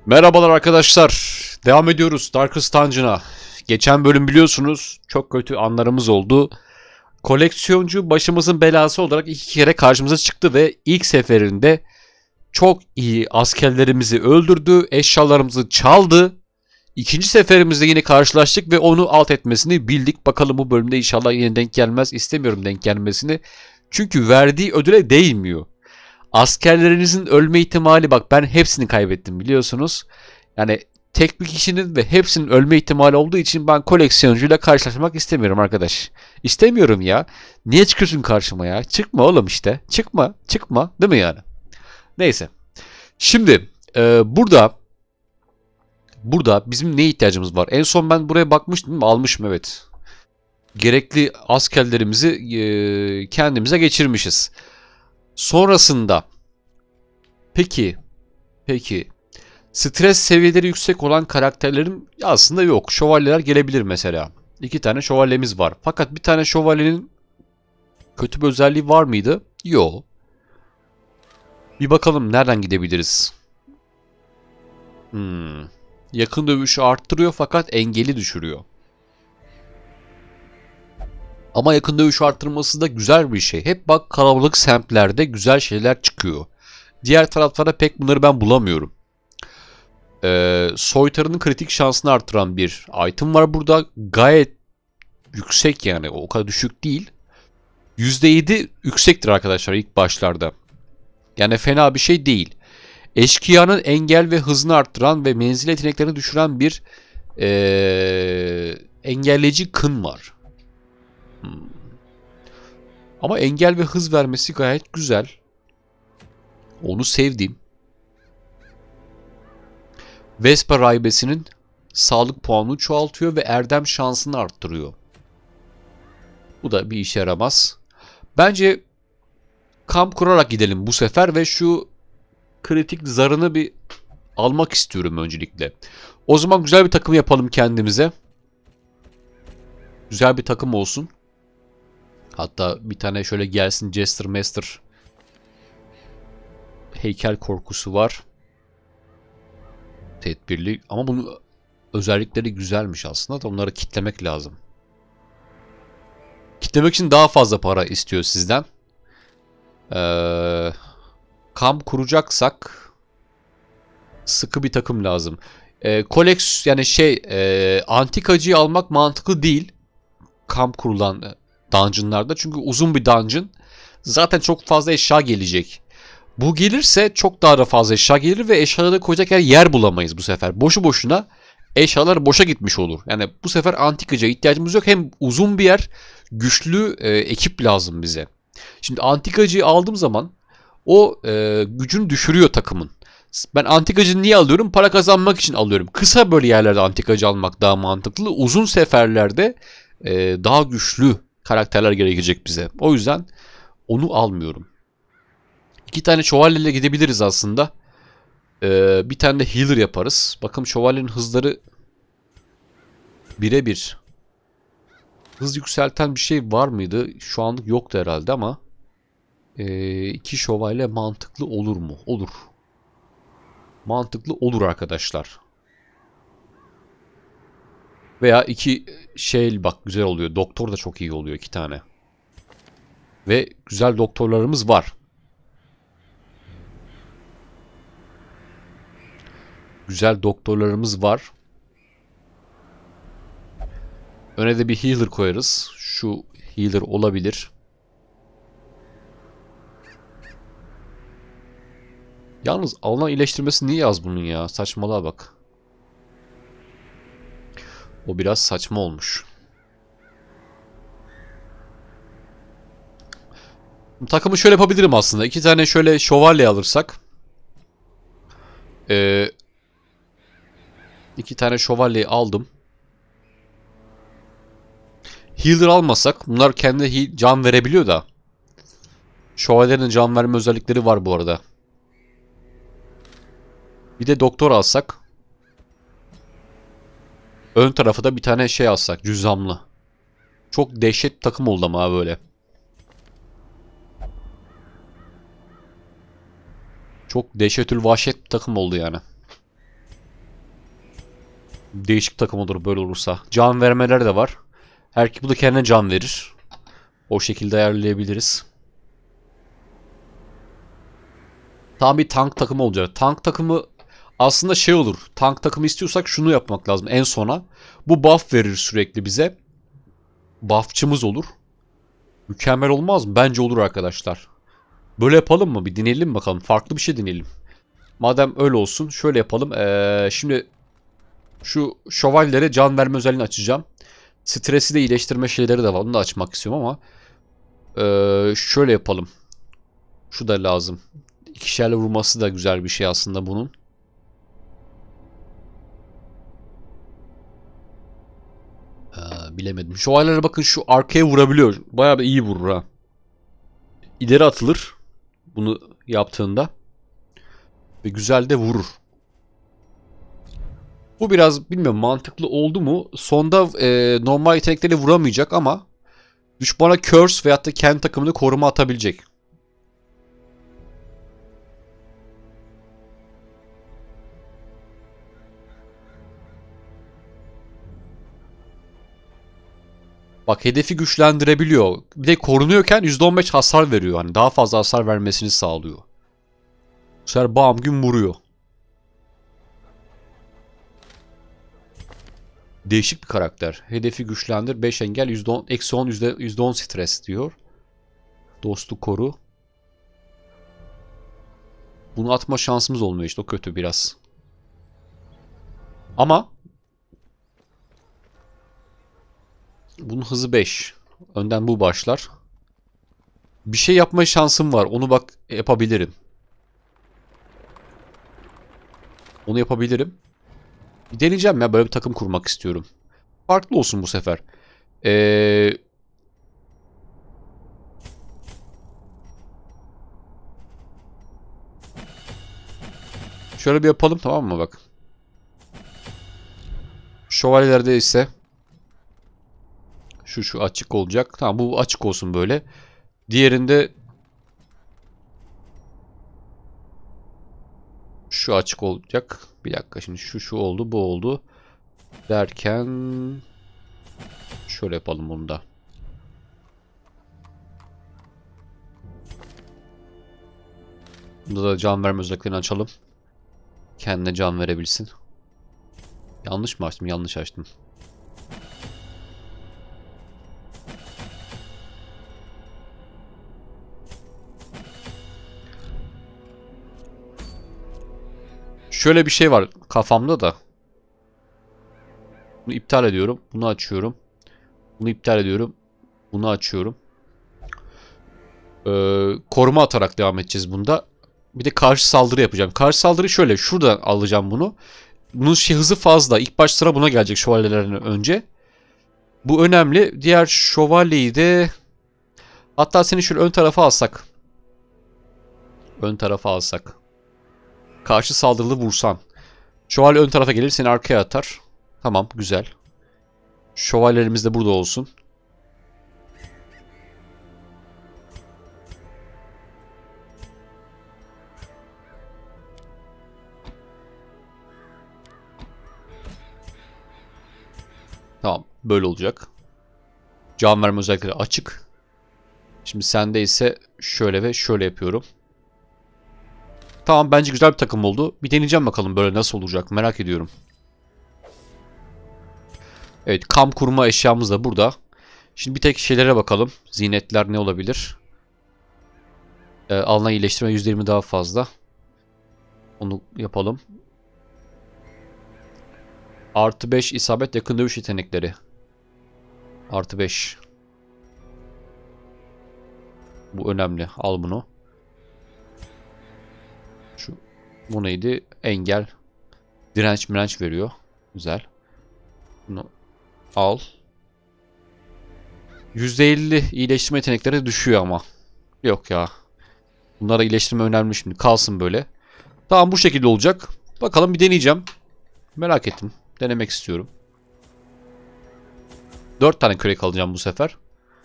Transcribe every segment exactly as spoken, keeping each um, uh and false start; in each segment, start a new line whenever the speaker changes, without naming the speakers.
Merhabalar arkadaşlar. Devam ediyoruz Darkest Dungeon'a. Geçen bölüm biliyorsunuz çok kötü anlarımız oldu. Koleksiyoncu başımızın belası olarak iki kere karşımıza çıktı ve ilk seferinde çok iyi askerlerimizi öldürdü, eşyalarımızı çaldı. İkinci seferimizde yine karşılaştık ve onu alt etmesini bildik. Bakalım bu bölümde inşallah yine denk gelmez. İstemiyorum denk gelmesini. Çünkü verdiği ödüle değmiyor. Askerlerinizin ölme ihtimali, bak ben hepsini kaybettim biliyorsunuz. Yani tek bir kişinin ve hepsinin ölme ihtimali olduğu için ben koleksiyoncuyla karşılaşmak istemiyorum arkadaş. İstemiyorum ya. Niye çıkıyorsun karşıma ya? Çıkma oğlum işte. Çıkma. Çıkma. Değil mi yani? Neyse. Şimdi e, burada burada bizim neye ihtiyacımız var? En son ben buraya bakmıştım değil mi? Almışım, evet. Gerekli askerlerimizi e, kendimize geçirmişiz. Sonrasında peki peki stres seviyeleri yüksek olan karakterlerin aslında yok. Şövalyeler gelebilir mesela. İki tane şövalyemiz var. Fakat bir tane şövalyenin kötü bir özelliği var mıydı? Yok. Bir bakalım nereden gidebiliriz. Hmm. Yakın dövüşü arttırıyor fakat engeli düşürüyor. Ama yakın dövüş arttırması da güzel bir şey. Hep bak, kalabalık semtlerde güzel şeyler çıkıyor. Diğer taraflara pek bunları ben bulamıyorum. Ee, soytarının kritik şansını artıran bir item var burada. Gayet yüksek, yani o kadar düşük değil. yüzde yedi yüksektir arkadaşlar ilk başlarda. Yani fena bir şey değil. Eşkıyanın engel ve hızını arttıran ve menzil yeteneklerini düşüren bir ee, engelleyici kın var. Hmm. Ama engel ve hız vermesi gayet güzel. Onu sevdim. Vespa rahibesinin sağlık puanını çoğaltıyor ve erdem şansını arttırıyor. Bu da bir işe yaramaz. Bence kamp kurarak gidelim bu sefer ve şu kritik zarını bir almak istiyorum öncelikle. O zaman güzel bir takım yapalım kendimize. Güzel bir takım olsun. Hatta bir tane şöyle gelsin, Jester Master heykel korkusu var. Tedbirli, ama bunun özellikleri güzelmiş aslında da onları kitlemek lazım. Kitlemek için daha fazla para istiyor sizden. Ee, kamp kuracaksak sıkı bir takım lazım. Ee, koleks yani şey e, antikacıyı almak mantıklı değil. Kamp kurulan dungeonlarda. Çünkü uzun bir dungeon. Zaten çok fazla eşya gelecek. Bu gelirse çok daha da fazla eşya gelir ve eşyaları koyacak yer, yer bulamayız bu sefer. Boşu boşuna eşyalar boşa gitmiş olur. Yani bu sefer antikacıya ihtiyacımız yok. Hem uzun bir yer, güçlü e, ekip lazım bize. Şimdi antikacıyı aldığım zaman o e, gücünü düşürüyor takımın. Ben antikacı niye alıyorum? Para kazanmak için alıyorum. Kısa böyle yerlerde antikacı almak daha mantıklı. Uzun seferlerde e, daha güçlü karakterler gerekecek bize. O yüzden onu almıyorum. İki tane şövalyeyle gidebiliriz aslında. Ee, bir tane de healer yaparız. Bakın şövalyenin hızları birebir. Hız yükselten bir şey var mıydı? Şu anlık yoktu herhalde ama ee, iki şövalye mantıklı olur mu? Olur. Mantıklı olur arkadaşlar. Veya iki şey, bak güzel oluyor. Doktor da çok iyi oluyor, iki tane. Ve güzel doktorlarımız var. Güzel doktorlarımız var. Öne de bir healer koyarız. Şu healer olabilir. Yalnız alınan iyileştirmesi niye az bunun ya? Saçmalığa bak. O biraz saçma olmuş. Takımı şöyle yapabilirim aslında. İki tane şöyle şövalye alırsak. Ee, iki tane şövalyeyi aldım. Healer almasak. Bunlar kendi can verebiliyor da. Şövalyelerin can verme özellikleri var bu arada. Bir de doktor alsak. Ön tarafı da bir tane şey alsak. Cüzzamlı. Çok dehşet takım oldu ama böyle. Çok dehşetül vahşet bir takım oldu yani. Değişik takım olur böyle olursa. Can vermeler de var. Her ki bu da kendine can verir. O şekilde ayarlayabiliriz. Tam bir tank takımı olacak. Tank takımı aslında şey olur. Tank takımı istiyorsak şunu yapmak lazım en sona. Bu buff verir sürekli bize. Buffçımız olur. Mükemmel olmaz mı? Bence olur arkadaşlar. Böyle yapalım mı? Bir deneyelim bakalım. Farklı bir şey deneyelim. Madem öyle olsun şöyle yapalım. Ee, şimdi şu şövalyelere can verme özelliğini açacağım. Stresi de iyileştirme şeyleri de var. Onu da açmak istiyorum ama ee, şöyle yapalım. Şu da lazım. İkişerle vurması da güzel bir şey aslında bunun. Ee, bilemedim. Şövalyelere bakın şu arkaya vurabiliyor. Bayağı bir iyi vurur ha. İleri atılır. Bunu yaptığında. Ve güzel de vurur. Bu biraz bilmiyorum mantıklı oldu mu? Sonda e, normal yetenekleri vuramayacak ama düşmana curse veyahut da kendi takımını koruma atabilecek. Bak hedefi güçlendirebiliyor. Bir de korunuyorken yüzde on beş hasar veriyor. Hani daha fazla hasar vermesini sağlıyor. Bu sefer bam gün vuruyor. Değişik bir karakter. Hedefi güçlendir. beş engel. yüzde on, eksi on, yüzde on stres diyor. Dostu koru. Bunu atma şansımız olmuyor işte. O kötü biraz. Ama bunun hızı beş. Önden bu başlar. Bir şey yapma şansım var. Onu bak yapabilirim. Onu yapabilirim. Bir deneyeceğim ya. Böyle bir takım kurmak istiyorum. Farklı olsun bu sefer. Eee... Şöyle bir yapalım tamam mı bak. Şövalyelerde ise şu şu açık olacak. Tamam bu açık olsun böyle. Diğerinde şu açık olacak. Bir dakika şimdi şu şu oldu bu oldu. Derken şöyle yapalım bunu da. Bunda da can verme özelliklerini açalım. Kendine can verebilsin. Yanlış mı açtım? Yanlış açtım. Şöyle bir şey var kafamda da. Bunu iptal ediyorum. Bunu açıyorum. Bunu iptal ediyorum. Bunu açıyorum. Ee, koruma atarak devam edeceğiz bunda. Bir de karşı saldırı yapacağım. Karşı saldırı şöyle. Şuradan alacağım bunu. Bunun şey, hızı fazla. İlk baş sıra buna gelecek şövalyelerden önce. Bu önemli. Diğer şövalyeyi de hatta seni şöyle ön tarafa alsak. Ön tarafa alsak. Karşı saldırılı vursan. Şövalye ön tarafa gelir seni arkaya atar. Tamam güzel. Şövalyelerimiz de burada olsun. Tamam böyle olacak. Can verme özellikleri açık. Şimdi sende ise şöyle ve şöyle yapıyorum. Tamam bence güzel bir takım oldu. Bir deneyeceğim bakalım böyle nasıl olacak merak ediyorum. Evet kamp kurma eşyamız da burada. Şimdi bir tek şeylere bakalım. Zinetler ne olabilir? Ee, alınan iyileştirme yüzde yirmi daha fazla. Onu yapalım. Artı beş isabet yakın dövüş yetenekleri. Artı beş. Bu önemli. Al bunu. Şu, bu neydi? Engel. Direnç mirenç veriyor. Güzel. Bunu al. yüzde elli iyileştirme yetenekleri düşüyor ama. Yok ya. Bunlara iyileştirme önemli şimdi. Kalsın böyle. Tamam bu şekilde olacak. Bakalım bir deneyeceğim. Merak ettim. Denemek istiyorum. dört tane kürek alacağım bu sefer.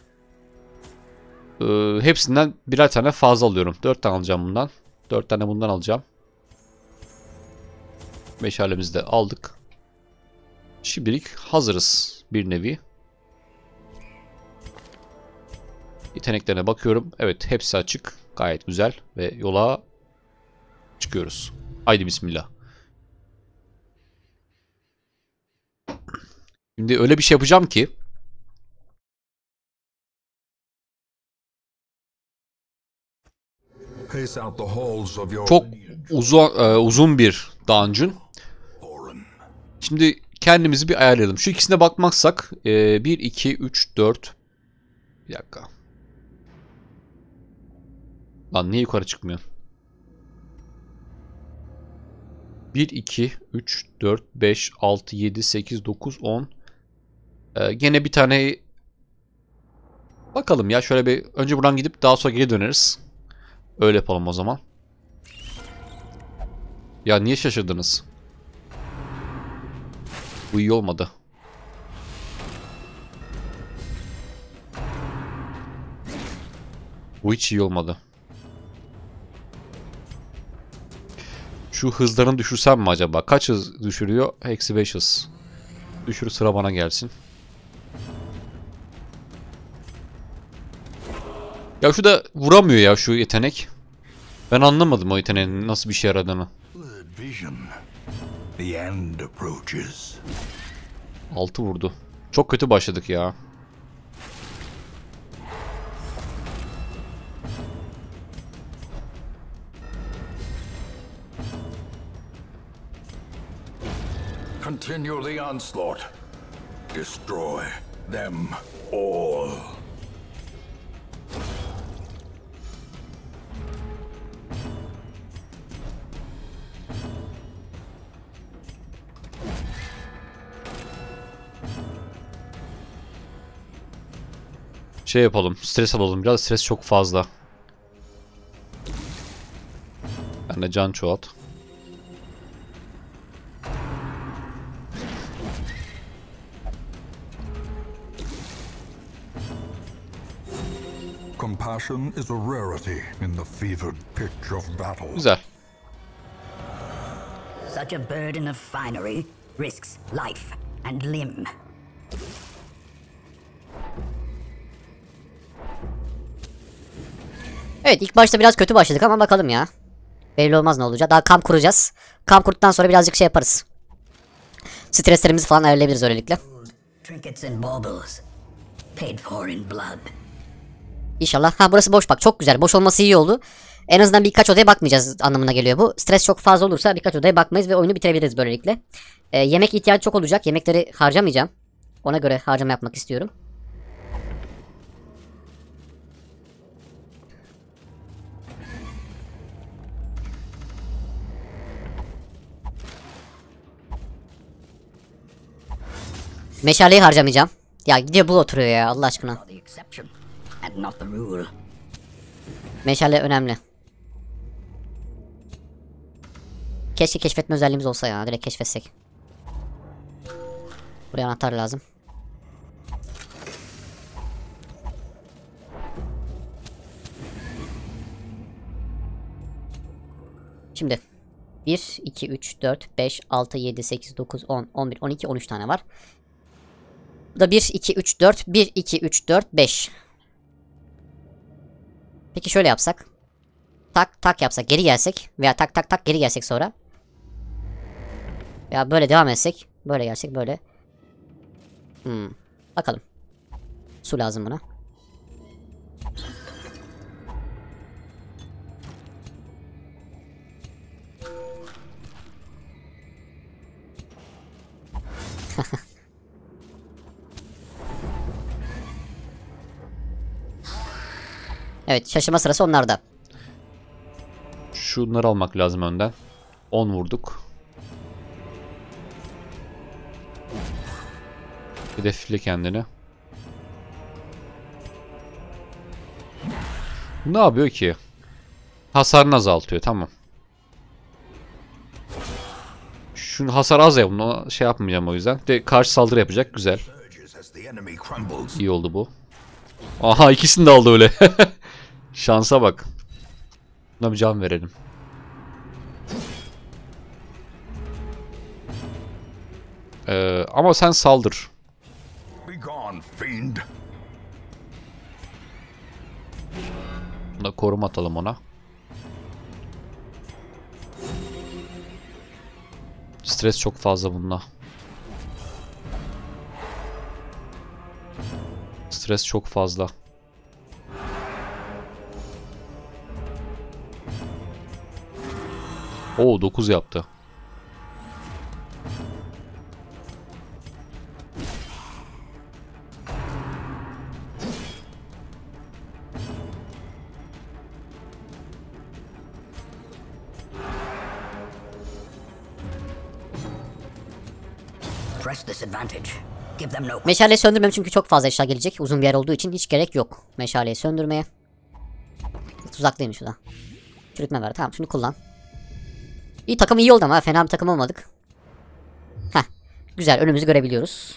Ee, hepsinden birer tane fazla alıyorum. dört tane alacağım bundan. dört tane bundan alacağım. Meşalemizi de aldık. Şimdilik hazırız bir nevi. Yeteneklerine bakıyorum. Evet, hepsi açık. Gayet güzel ve yola çıkıyoruz. Haydi bismillah. Şimdi öyle bir şey yapacağım ki çok uzun e, uzun bir dungeon. Şimdi kendimizi bir ayarlayalım. Şu ikisine bakmazsak e, bir, iki, üç, dört. Bir dakika. Lan niye yukarı çıkmıyor? bir, iki, üç, dört, beş, altı, yedi, sekiz, dokuz, on. Ee, gene bir tane bakalım ya. Şöyle bir önce buradan gidip daha sonra geri döneriz. Öyle yapalım o zaman. Ya niye şaşırdınız? Bu iyi olmadı. Bu hiç iyi olmadı. Şu hızlarını düşürsem mi acaba? Kaç hız düşürüyor? Eksi beş hız. Düşür, sıra bana gelsin. Ya şu da vuramıyor ya şu yetenek. Ben anlamadım o yeteneğin nasıl bir şey yaradığını. Altı vurdu. Çok kötü başladık ya.
Continue the onslaught. Destroy them all.
Şey yapalım. Stres alalım. Biraz stres çok fazla. Ben de can çoğalt.
Compassion is a rarity in the fevered pitch of battle.
Güzel.
Such a burden of finery risks life and limb.
Evet, ilk başta biraz kötü başladık ama bakalım ya. Belli olmaz ne olacak. Daha kamp kuracağız. Kamp kurduktan sonra birazcık şey yaparız. Streslerimizi falan ayarlayabiliriz öylelikle.
Trinkets and baubles paid for in blood.
İnşallah. Ha, burası boş bak. Çok güzel. Boş olması iyi oldu. En azından birkaç odaya bakmayacağız anlamına geliyor bu. Stres çok fazla olursa birkaç odaya bakmayız ve oyunu bitirebiliriz böylelikle. Ee, yemek ihtiyacı çok olacak. Yemekleri harcamayacağım. Ona göre harcama yapmak istiyorum. Meşaleyi harcamayacağım. Ya gidiyor bu oturuyor ya Allah aşkına.
The exception and not the rule.
Meşale önemli. Keşke keşfetme özelliğimiz olsa ya. Direkt keşfetsek. Buraya anahtar lazım. Şimdi bir, iki, üç, dört, beş, altı, yedi, sekiz, dokuz, on, on bir, on iki, on üç tane var. Bu da bir, iki, üç, dört, bir, iki, üç, dört, beş. Peki şöyle yapsak. Tak tak yapsak geri gelsek. Veya tak tak tak geri gelsek sonra. Veya böyle devam etsek. Böyle gelsek böyle. Hmm. Bakalım. Su lazım buna. Evet, şaşırma sırası onlarda.
Şunları almak lazım önden. on vurduk. Hedefle kendini. Ne yapıyor ki? Hasarını azaltıyor, tamam. Şunun hasar az ya, bunu şey yapmayacağım o yüzden. De karşı saldırı yapacak, güzel. İyi oldu bu. Aha, ikisini de aldı öyle. Şansa bak. Buna bir can verelim. Ee, ama sen saldır.
Be gone, fiend.
Bunda koruma atalım ona. Stres çok fazla bununla. Stres çok fazla. Oo, dokuz yaptı.
Press this advantage. Give them no.
Meşaleyi söndürmem çünkü çok fazla eşya gelecek. Uzun bir yer olduğu için hiç gerek yok meşaleyi söndürmeye. Tuzaklıymış şu da. Çürütme var. Tamam, şunu kullan. İyi, takım iyi oldu ama fena bir takım olmadık. Heh. Güzel, önümüzü görebiliyoruz.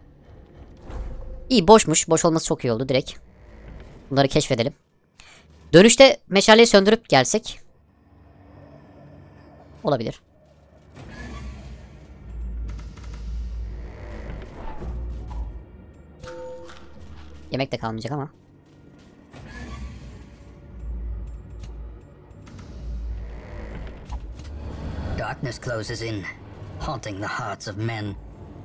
İyi, boşmuş. Boş olması çok iyi oldu direkt. Bunları keşfedelim. Dönüşte meşaleyi söndürüp gelsek. Olabilir. Yemek de kalmayacak ama.
Darkness closes in, haunting the hearts of men.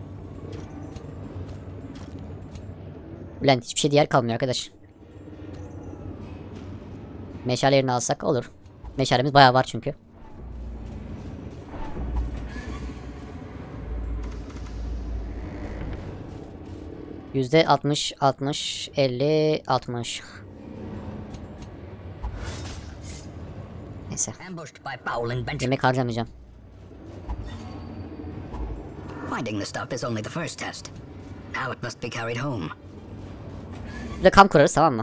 Bülent, hiçbir şey diğer kalmıyor arkadaş. Meşale yerini alsak olur. Meşalemiz bayağı var çünkü. Yüzde altmış, altmış, elli, altmış. Neyse.
Ambushed by foul invention.
Yemek harcamayacağım.
Finding the stuff is only the first test. Now it must be carried home.
Bir de kamp kurarız, tamam mı?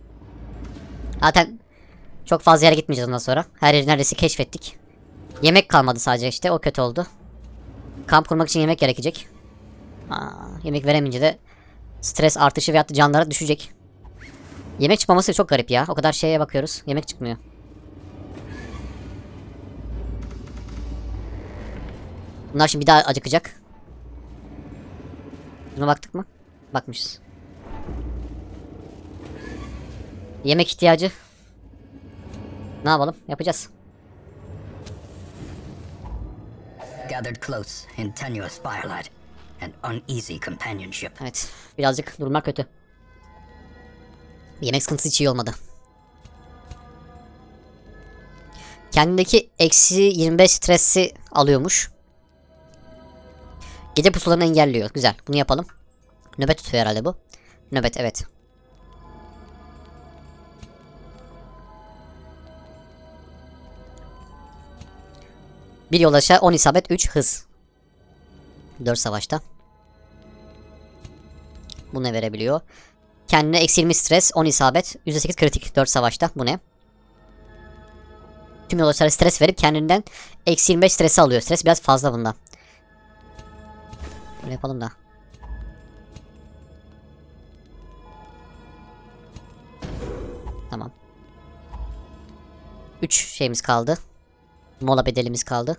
Zaten çok fazla yere gitmeyeceğiz ondan sonra. Her yeri neredeyse keşfettik. Yemek kalmadı sadece, işte o kötü oldu. Kamp kurmak için yemek gerekecek. Aa, yemek veremeyince de stres artışı veyahut da canlara düşecek. Yemek çıkmaması çok garip ya. O kadar şeye bakıyoruz. Yemek çıkmıyor. Bunlar şimdi bir daha acıkacak. Buna baktık mı? Bakmışız. Yemek ihtiyacı. Ne yapalım? Yapacağız.
Gathered close in tenuous firelight and uneasy companionship.
Evet. Birazcık durumlar kötü. Yemek sıkıntısı hiç iyi olmadı. Kendindeki eksi yirmi beş stresi alıyormuş. Gece pusularını engelliyor. Güzel. Bunu yapalım. Nöbet tutuyor herhalde bu. Nöbet, evet. Bir yol aşağı, on isabet, üç hız. dört savaşta. Bu ne verebiliyor? Kendine eksi yirmi stres, on isabet, yüzde sekiz kritik, dört savaşta. Bu ne? Tüm yoldaşlara stres verip kendinden eksi yirmi beş stresi alıyor. Stres biraz fazla bunda. Böyle yapalım da. Tamam. üç şeyimiz kaldı. Mola bedelimiz kaldı.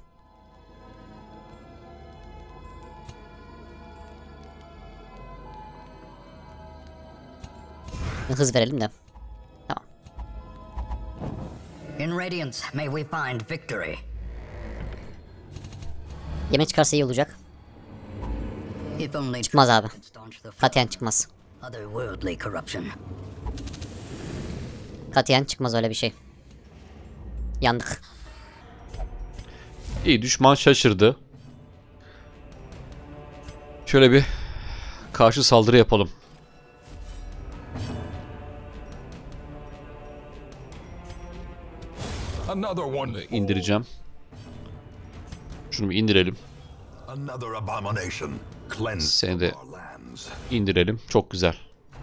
Hız verelim de. Tamam.
In Radiance may we find victory.
Yemek çıkarsa iyi olacak.
If only
Çıkmaz abi.
could staunch the flow
Katiyen çıkmaz.
of otherworldly corruption.
Katiyen çıkmaz öyle bir şey. Yandık.
İyi, düşman şaşırdı. Şöyle bir karşı saldırı yapalım.
Another one.
İndireceğim. Şunu bir indirelim.
Another abomination. Cleansed
Seni de
our lands.
indirelim. Çok güzel.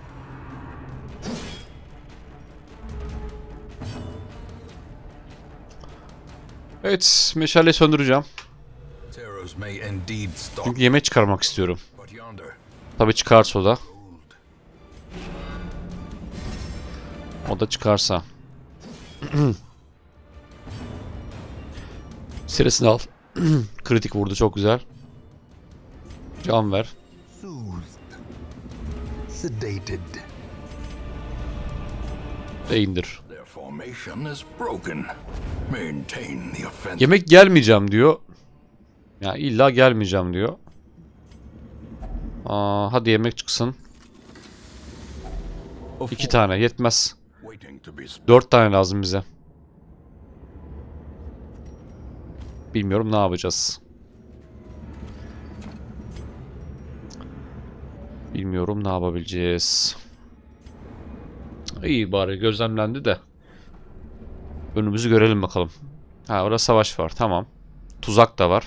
Evet, meşale söndüreceğim.
Terrors may indeed stalk,
Çünkü yemek çıkarmak istiyorum.
but yonder
Tabii çıkarsa o da. O da çıkarsa. Stresini al. Kritik vurdu, çok güzel. Can ver.
Soothed. Sedated.
Ve indir.
Their formation is broken. Maintain the offensive.
Yemek gelmeyeceğim diyor. Ya illa gelmeyeceğim diyor. Aa, hadi yemek çıksın. İki tane yetmez.
Waiting to be sp-
Dört tane lazım bize. Bilmiyorum ne yapacağız. Bilmiyorum ne yapabileceğiz. İyi bari gözlemlendi de. Önümüzü görelim bakalım. Ha, orada savaş var, tamam. Tuzak da var.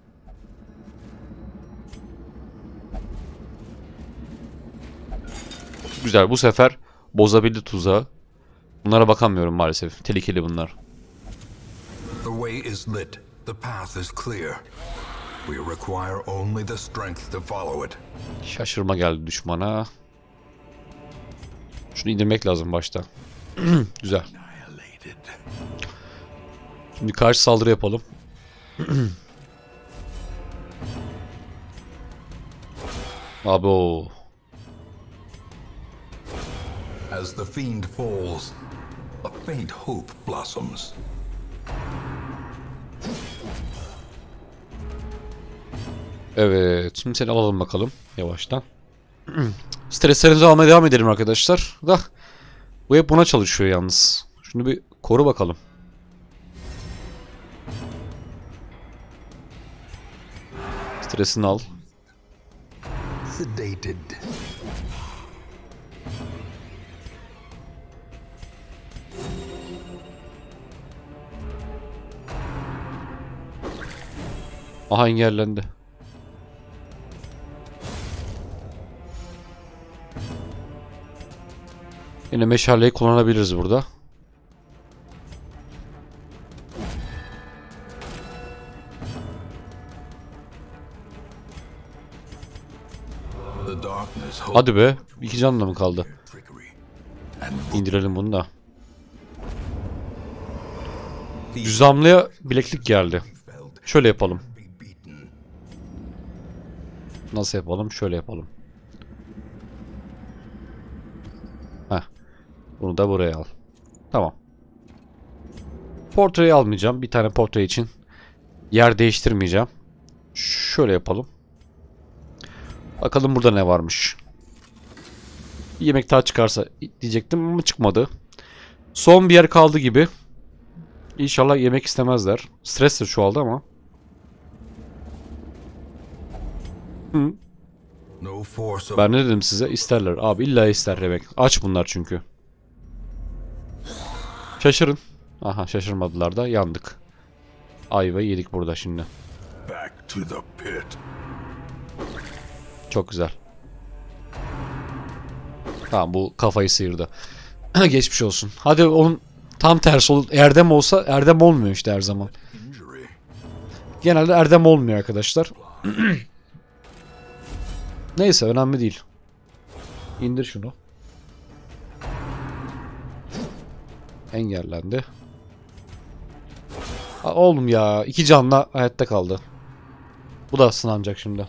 Güzel, bu sefer bozabildi tuzağı. Bunlara bakamıyorum maalesef. Tehlikeli bunlar.
The way is lit. The path is clear. We require only the strength to follow it.
Şaşırma geldi düşmana. Şunu indirmek lazım başta. Güzel.
Annihilated.
Şimdi karşı saldırı yapalım. Abo.
As the fiend falls, a faint hope blossoms.
Evet. Şimdi seni alalım bakalım. Yavaştan. Streslerinizi almaya devam edelim arkadaşlar. Da bu hep buna çalışıyor yalnız. Şunu bir koru bakalım. Stresini al.
Sedated.
Aha, engellendi. Yine meşaleyi kullanabiliriz burada.
The darkness holds
Hadi be. İki canla mı kaldı?
trickery. And
İndirelim bunu da. Cüzamlıya bileklik geldi.
felt
Şöyle yapalım.
be beaten.
Nasıl yapalım? Şöyle yapalım. Heh. Bunu da buraya al. Tamam. Portreyi almayacağım. Bir tane portre için yer değiştirmeyeceğim. Şöyle yapalım. Bakalım burada ne varmış. Bir yemek daha çıkarsa diyecektim ama çıkmadı. Son bir yer kaldı gibi. İnşallah yemek istemezler. Stres de çoğaldı ama. Hı.
No force of
Ben ne dedim size? İsterler. Abi illa ister yemek. Aç bunlar çünkü. Şaşırın. Aha, şaşırmadılar da yandık. Ayva yedik burada şimdi.
back to the pit.
Çok güzel. Tamam, bu kafayı sıyırdı. Geçmiş olsun. Hadi onun tam tersi ol. Erdem olsa Erdem olmuyor işte her zaman.
Injury.
Genelde Erdem olmuyor arkadaşlar. Neyse, önemli değil. İndir şunu. Engellendi. Ha, oğlum ya. iki canla hayatta kaldı. Bu da sınanacak şimdi.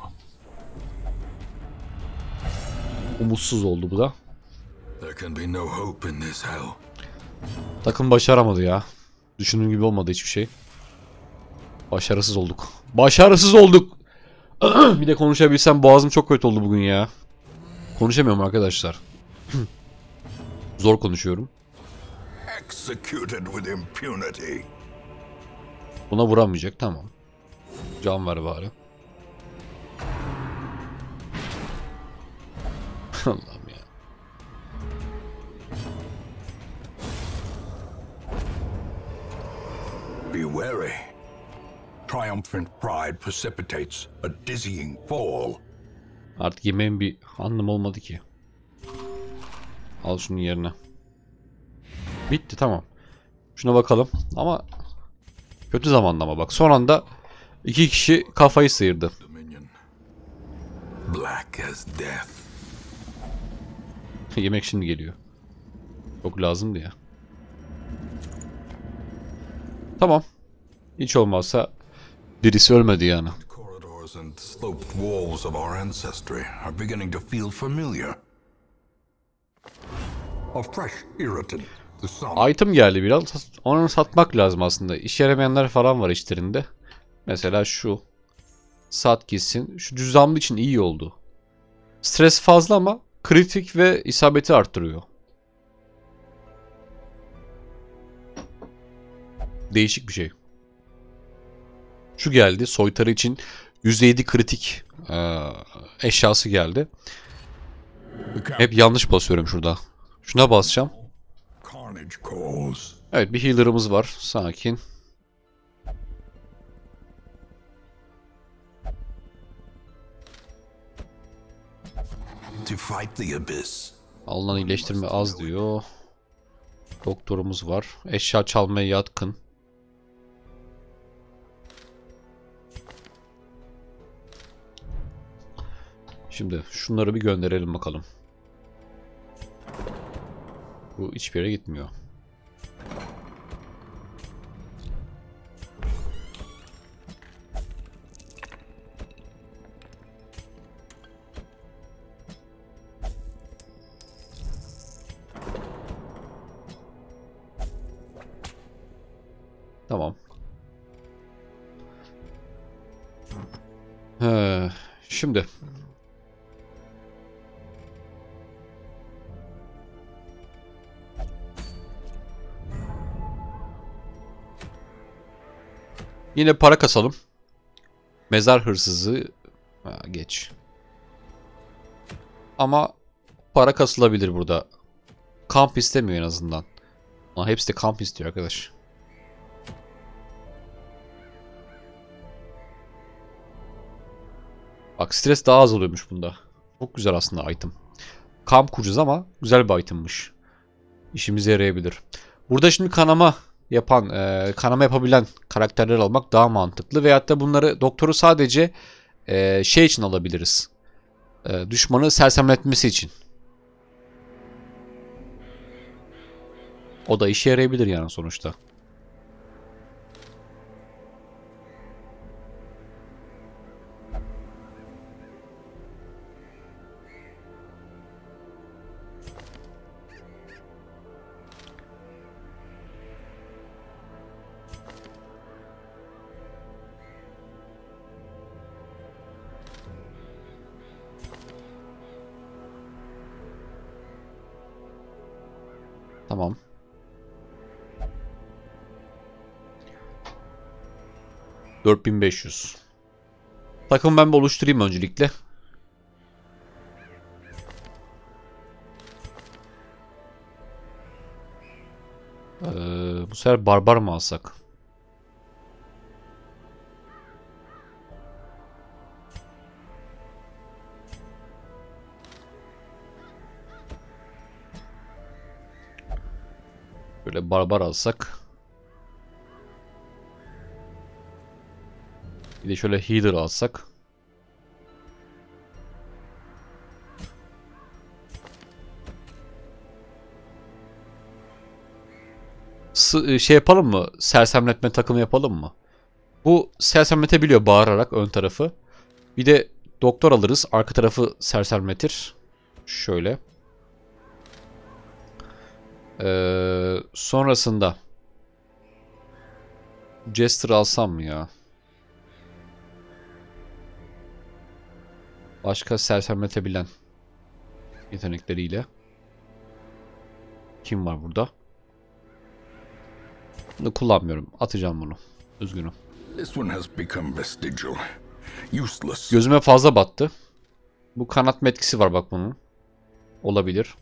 Umutsuz oldu bu da.
There can be no hope in this hell.
Takım başaramadı ya. Düşündüğüm gibi olmadı hiçbir şey. Başarısız olduk. Başarısız olduk. Bir de konuşabilsem, boğazım çok kötü oldu bugün ya. Konuşamıyorum arkadaşlar. Zor konuşuyorum.
Executed with impunity.
Buna vuramayacak, tamam. Can ver bari. Allah'ım ya.
Be wary. Triumphant pride precipitates a dizzying fall.
Artık yemeğin bir anlamı olmadı ki. Al şunun yerine. Bitti, tamam. Şuna bakalım ama kötü zamanlama bak. Son anda iki kişi kafayı sıyırdı.
Dominion. Black as death.
Yemek şimdi geliyor. Çok lazımdı ya. Tamam. Hiç olmazsa birisi ölmedi yani.
Corridors furrows and sloped walls of our ancestry are beginning to feel familiar. A fresh irritant. The sun.
Item geldi biraz. Onu satmak lazım aslında. İşe yaramayanlar falan var içlerinde. Mesela şu. Sat gitsin. Şu cüzdanlı için iyi oldu. Stres fazla ama kritik ve isabeti arttırıyor. Değişik bir şey. Şu geldi. Soytarı için yüzde yedi kritik ee, eşyası geldi. Hep yanlış basıyorum şurada. Şuna basacağım. Evet, bir healer'ımız var. Sakin.
To fight the abyss.
Alınan iyileştirme az diyor. Doktorumuz var. Eşya çalmaya yatkın. Şimdi şunları bir gönderelim bakalım. Bu hiçbir yere gitmiyor. Tamam. He, şimdi yine para kasalım. Mezar hırsızı ha, geç. Ama para kasılabilir burada. Kamp istemiyor en azından. Ama hepsi de kamp istiyor arkadaş. Bak, stres daha az oluyormuş bunda. Çok güzel aslında item. Kamp kuracağız ama güzel bir itemmiş. İşimize yarayabilir. Burada şimdi kanama yapan, e, kanama yapabilen karakterler almak daha mantıklı. Veyahut da bunları, doktoru sadece e, şey için alabiliriz. E, düşmanı sersemletmesi için. O da işe yarayabilir yani sonuçta. Tamam. dört bin beş yüz. Takımı ben bir oluşturayım öncelikle. Ee, bu sefer barbar mı alsak? Böyle barbar alsak. Bir de şöyle healer alsak. S şey yapalım mı? Sersemletme takımı yapalım mı? Bu sersemletebiliyor bağırarak ön tarafı. Bir de doktor alırız. Arka tarafı sersemletir. Şöyle. Ee, sonrasında Jester alsam mı ya? Başka sersemletebilen yetenekleriyle. Kim var burada? Bunu kullanmıyorum. Atacağım bunu. Üzgünüm. Gözüme fazla battı. Bu kanatma etkisi var bak bunun. Olabilir.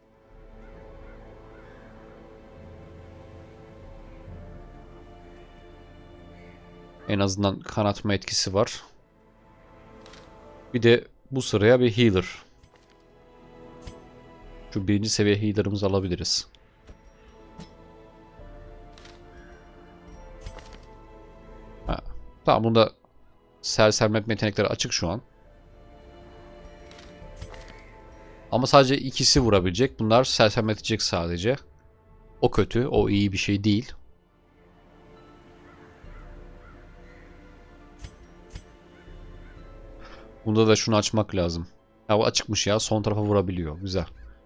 En azından kanatma etkisi var. Bir de bu sıraya bir healer. Şu birinci seviye healer'ımızı alabiliriz. Ha. Tamam, bunda sersemletme yetenekleri açık şu an. Ama sadece ikisi vurabilecek. Bunlar sersemletecek sadece. O kötü. O iyi bir şey değil. Bunda da şunu açmak lazım. Ha, bu açıkmış ya. Son tarafa vurabiliyor. Güzel.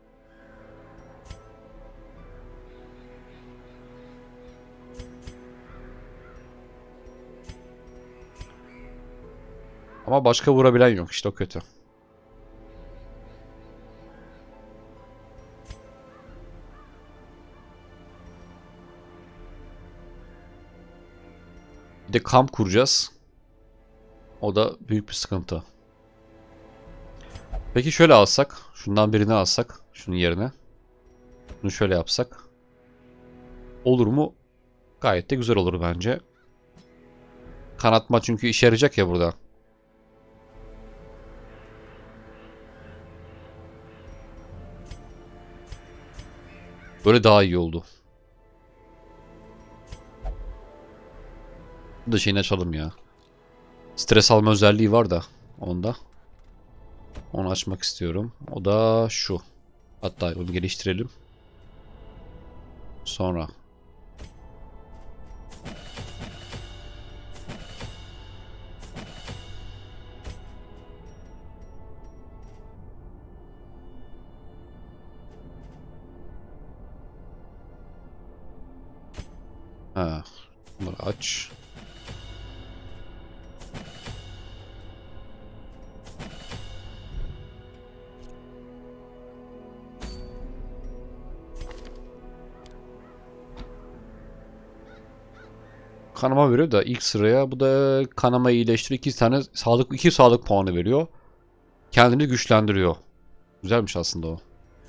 Ama başka vurabilen yok. İşte o kötü. Bir de kamp kuracağız. O da büyük bir sıkıntı. Peki şöyle alsak. Şundan birini alsak. Şunun yerine. Bunu şöyle yapsak. Olur mu? Gayet de güzel olur bence. Kanatma çünkü işe yarayacak ya burada. Böyle daha iyi oldu. Bu da şeyini açalım ya. Stres alma özelliği var da onda. Onu açmak istiyorum. O da şu. Hatta onu geliştirelim. Sonra. Ha, bunları aç. Kanama veriyor da ilk sıraya bu da kanama iyileştiriyor. İki tane sağlık iki sağlık puanı veriyor. Kendini güçlendiriyor. Güzelmiş aslında o.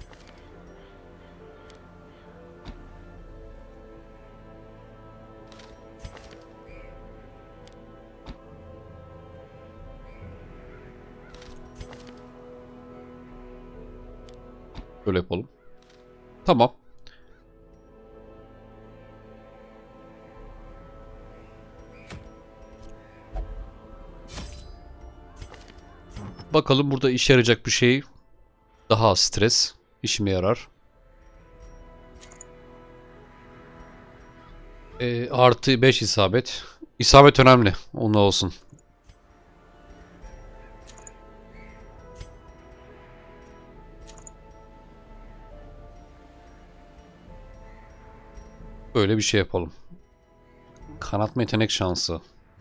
Böyle yapalım. Tamam. Bakalım burada işe yarayacak bir şey. Daha az stres. İşime yarar. E, artı beş isabet. İsabet önemli. Onunla olsun. Böyle bir şey yapalım. Kanatma yetenek şansı.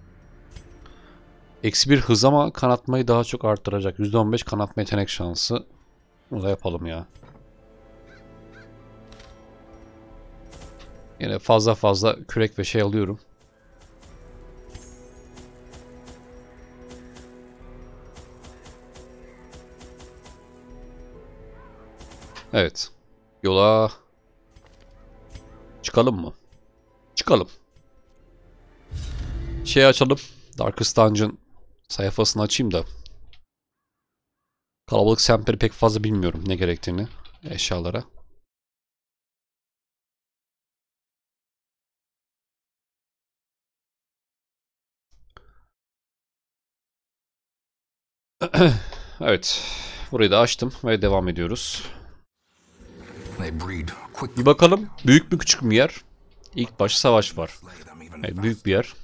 Eksi bir hız ama kanatmayı daha çok arttıracak. yüzde on beş kanatma yetenek şansı. Bunu da yapalım ya. Yine fazla fazla kürek ve şey alıyorum. Evet. Yola çıkalım mı? Çıkalım. Şey açalım. Darkest Dungeon sayfasını açayım da. Kalabalık semperi pek fazla bilmiyorum ne gerektiğini eşyalara. Evet. Burayı da açtım ve devam ediyoruz. Bir bakalım. Büyük mü küçük mü yer? İlk baş savaş var. Evet, büyük bir yer.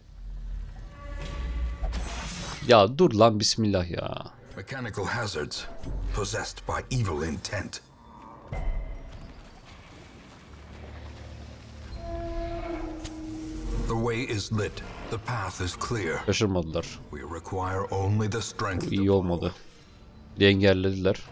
Ya dur lan bismillah ya.
Mechanical hazards possessed by evil intent. The way is lit. The path is clear.
Şaşırmadılar.
We require only the strength.
Bu iyi olmadı. Bir engellediler.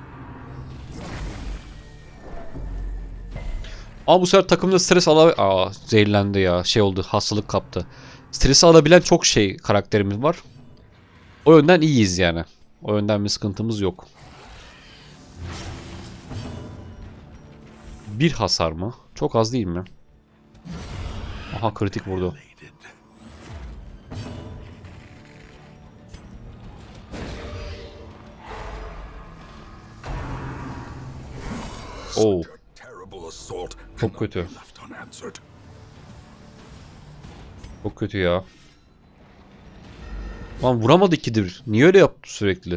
Ama bu sefer takımda stres alabilen... Aa zehirlendi ya. Şey oldu. Hastalık kaptı. Stresi alabilen çok şey karakterimiz var. O yönden iyiyiz yani. O yönden bir sıkıntımız yok. Bir hasar mı? Çok az değil mi? Aha kritik vurdu. Oo. Çok kötü. Çok kötü ya. Lan vuramadı ikidir. Niye öyle yaptı sürekli?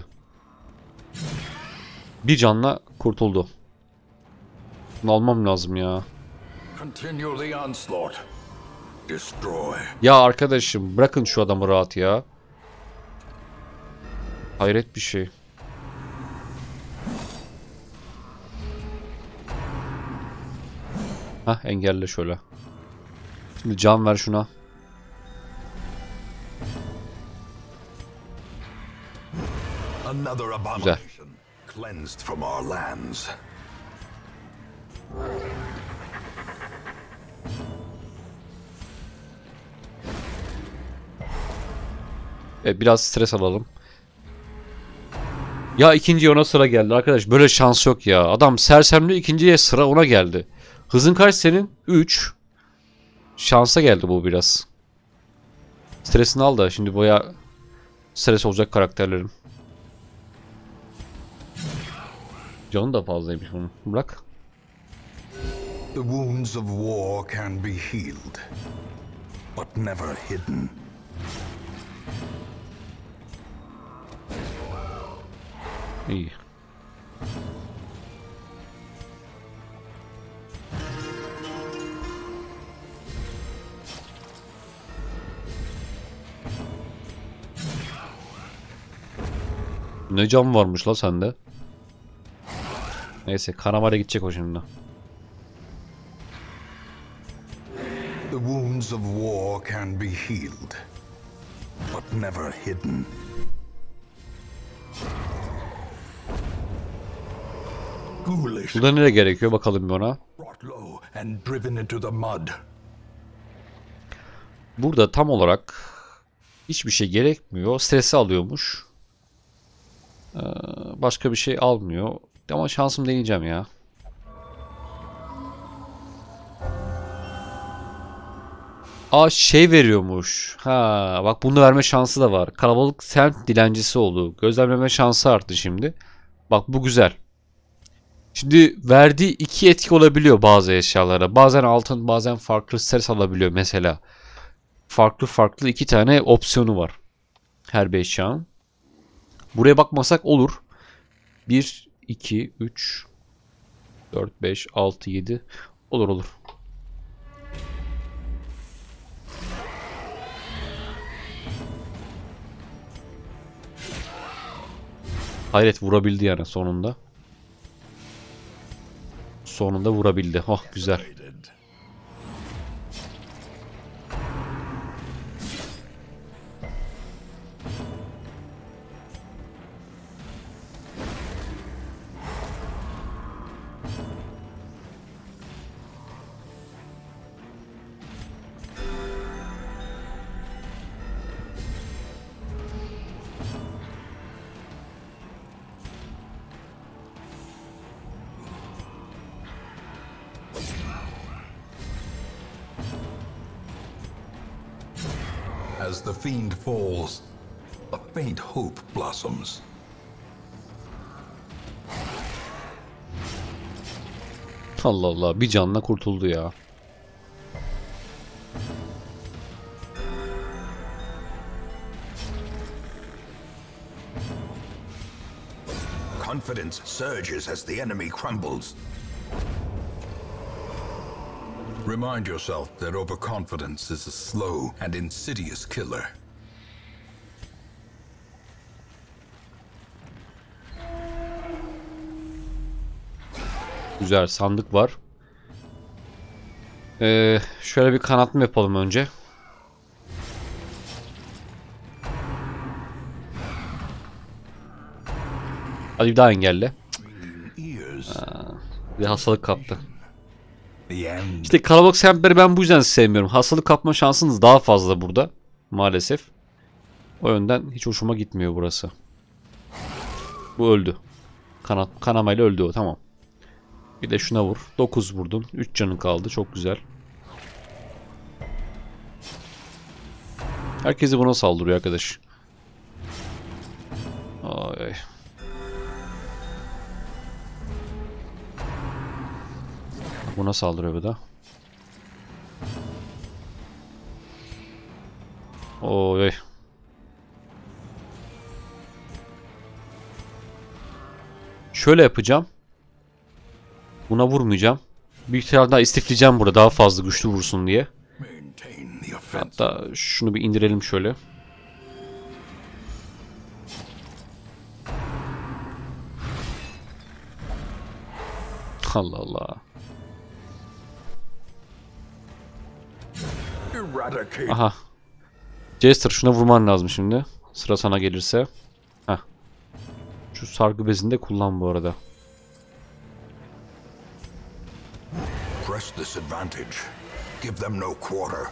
Bir canla kurtuldu. Bunu almam lazım ya. Ya arkadaşım bırakın şu adamı rahat ya. Hayret bir şey. Hah, engelle şöyle. Şimdi can ver şuna.
Another abomination cleansed from our lands.
E, biraz stres alalım. Ya ikinci ona sıra geldi arkadaş. Böyle şans yok ya. Adam sersemli, ikinciye sıra ona geldi. Hızın kaç senin? üç. Şansa geldi bu biraz. Stresini al da şimdi baya stres olacak karakterlerim. Canı da fazlaymış bunun. Bırak.
The wounds of war can be healed, but never hidden.
İyi. Ne cam varmış la sende. Neyse, kanamaya gidecek o şimdi.
The wounds of war can be healed, but never hidden. Ghoulish,
Burada nereye gerekiyor bakalım bir ona.
brought low and driven into the mud.
Burada tam olarak hiçbir şey gerekmiyor. Stresi alıyormuş. Ee, başka bir şey almıyor. Ama şansım deneyeceğim ya. Aa, şey veriyormuş. Ha, bak bunu verme şansı da var. Kalabalık semt dilencisi oldu. Gözlemleme şansı arttı şimdi. Bak bu güzel. Şimdi verdiği iki etki olabiliyor bazı eşyalara. Bazen altın, bazen farklı stres alabiliyor mesela. Farklı farklı iki tane opsiyonu var. Her bir eşyanın. Buraya bakmasak olur. bir, iki, üç, dört, beş, altı, yedi. Olur olur. Hayret, vurabildi yani sonunda. Sonunda vurabildi. Oh, güzel.
As the fiend falls, a faint hope blossoms.
Allah Allah, bir canla kurtuldu ya.
Confidence surges as the enemy crumbles. Remind yourself that overconfidence is a slow and insidious killer.
Güzel, sandık var. Ee, şöyle bir kanatma yapalım önce. Hadi bir daha engelle. Aa, bir hastalık kaptı. İşte kalabalık semtleri ben bu yüzden sevmiyorum. Hastalık kapma şansınız daha fazla burada. Maalesef. O yönden hiç hoşuma gitmiyor burası. Bu öldü. Kanat, kanamayla öldü o, tamam. Bir de şuna vur. dokuz vurdun. üç canın kaldı. Çok güzel. Herkesi buna saldırıyor arkadaş. Ay. Buna saldırıyor bu da. Oy. Şöyle yapacağım. Buna vurmayacağım. Bir ihtimalle daha istifleyeceğim burada, daha fazla güçlü vursun diye. Hatta şunu bir indirelim şöyle. Allah Allah.
Eradicate.
Aha. Jester şuna vurman lazım şimdi. Sıra sana gelirse. Heh. Şu sargı bezini de kullan bu arada.
Press this advantage. Give them no quarter.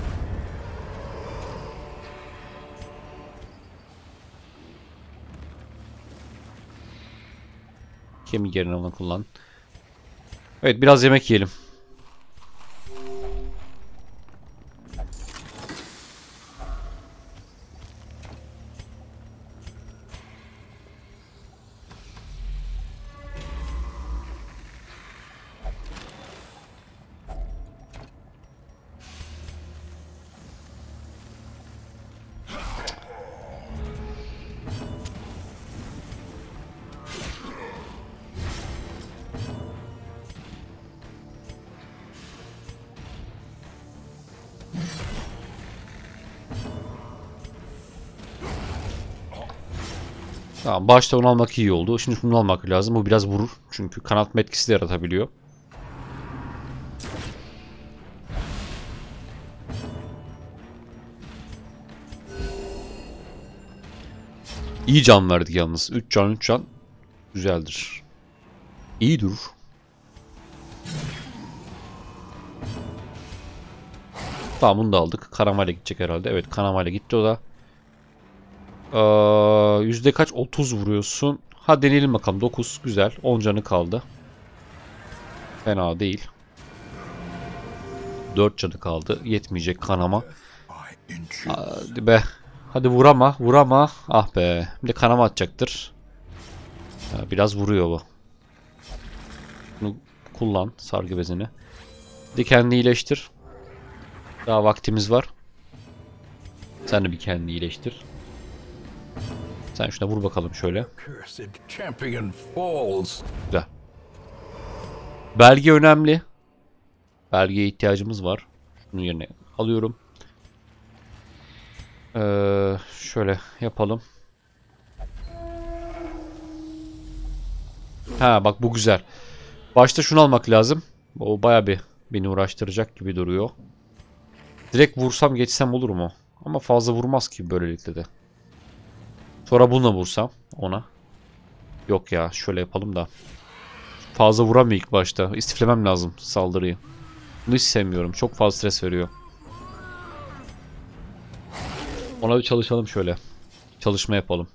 Kemik yerine onu kullan. Evet, biraz yemek yiyelim. Tamam, başta onu almak iyi oldu. Şimdi şunu almak lazım. Bu biraz vurur. Çünkü kanatma etkisi de yaratabiliyor. İyi can verdik yalnız. üç can üç can. Güzeldir. İyi durur. Tamam, bunu da aldık. Kanamayla gidecek herhalde. Evet, kanamayla gitti o da. Ee, yüzde kaç? otuz vuruyorsun. Ha, deneyelim bakalım. dokuz. Güzel. on canı kaldı. Fena değil. dört canı kaldı. Yetmeyecek kanama. Hadi be. Hadi vurama. Vurama. Ah be. Bir de kanama atacaktır. Ya, biraz vuruyor bu. Bunu kullan. Sargı bezini. Bir de kendini iyileştir. Daha vaktimiz var. Sen de bir kendini iyileştir. Sen şuna vur bakalım şöyle.
Cursed champion falls.
Güzel. Belge önemli. Belgeye ihtiyacımız var. Şunun yerine alıyorum. Ee, şöyle yapalım. Ha bak, bu güzel. Başta şunu almak lazım. O baya bir beni uğraştıracak gibi duruyor. Direkt vursam geçsem olur mu? Ama fazla vurmaz ki böylelikle de. Sonra bununla vursam ona. Yok ya, şöyle yapalım da. Fazla vuramıyor ilk başta. İstiflemem lazım saldırıyı. Bunu hiç sevmiyorum. Çok fazla stres veriyor. Ona bir çalışalım şöyle. Çalışma yapalım.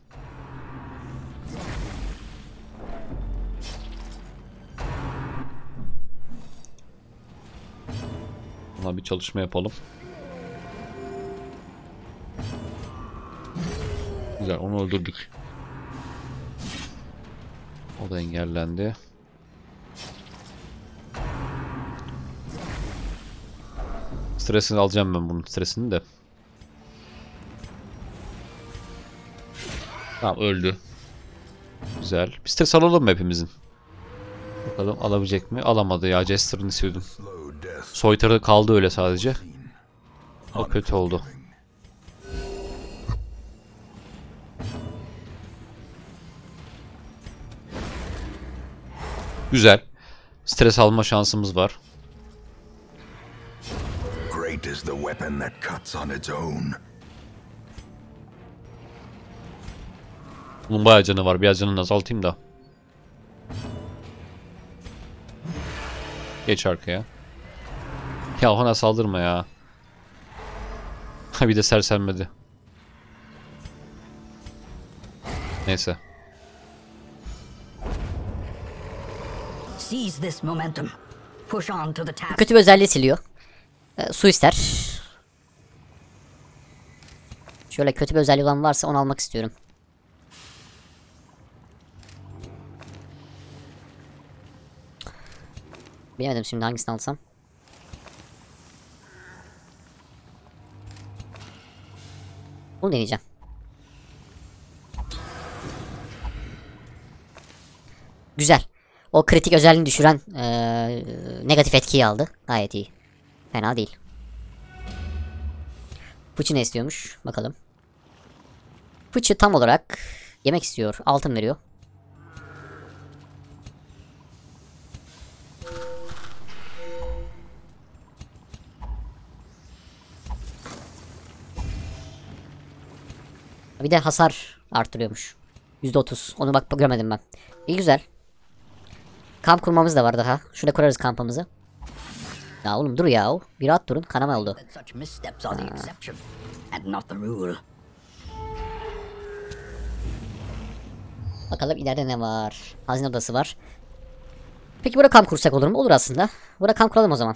Ona bir çalışma yapalım. Güzel, onu öldürdük. O da engellendi. Stresini alacağım ben, bunun stresini de. Tamam, öldü. Güzel. Bir stres alalım mı hepimizin? Bakalım alabilecek mi? Alamadı ya. Jester'ın istiyordum. Soytarı kaldı öyle sadece. O kötü oldu. Güzel. Stres alma şansımız var.
Great is the weapon that cuts on its own.
Bunun bayağı canı var. Biraz canını azaltayım da. Geç arkaya. Ya ona saldırma ya. Bir de sersemledi. Neyse.
Seize this momentum. Push on to the task.
Kötü bir özelliği siliyor. Ee, su ister. Şöyle kötü bir özelliği olan varsa onu almak istiyorum. Bilemedim şimdi hangisini alsam. Bunu deneyeceğim. Güzel. O kritik özelliğini düşüren ee, negatif etkiyi aldı. Gayet iyi. Fena değil. Fıçı ne istiyormuş? Bakalım. Fıçı tam olarak yemek istiyor. Altın veriyor. Bir de hasar artırıyormuş. yüzde otuz. Onu bak görmedim ben. İyi güzel. Kamp kurmamız da var daha. Şurada kurarız kampımızı. Ya oğlum dur ya. Bir rahat durun. Kanama oldu.
Such missteps are the exception, and not the rule.
Bakalım ileride ne var. Hazine odası var. Peki burada kamp kursak olur mu? Olur aslında. Burada kamp kuralım o zaman.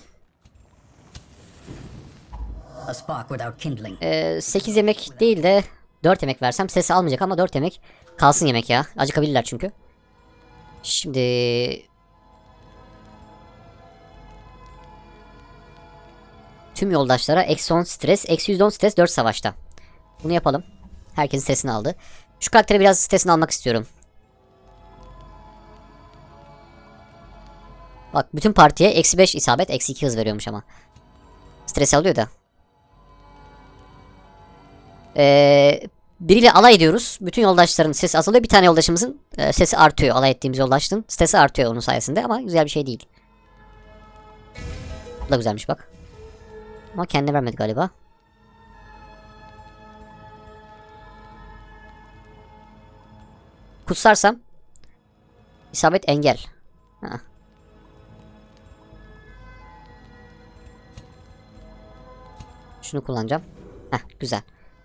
A spark without kindling.
Ee, sekiz yemek değil de dört yemek versem sesi almayacak ama dört yemek kalsın yemek ya. Acıkabilirler çünkü. Şimdi tüm yoldaşlara eksi on stres, eksi yüzde on stres dört savaşta. Bunu yapalım. Herkesin stresini aldı. Şu karakteri biraz stresini almak istiyorum. Bak bütün partiye eksi beş isabet, eksi iki hız veriyormuş ama. Stres alıyor da. Ee, biriyle alay ediyoruz. Bütün yoldaşların sesi azalıyor. Bir tane yoldaşımızın e, sesi artıyor. Alay ettiğimiz yoldaşın sesi artıyor onun sayesinde ama güzel bir şey değil. Bu da güzelmiş bak. Ama kendine vermedi galiba. Kutsarsam isabet engel. Ha. Şunu kullanacağım. Heh, güzel.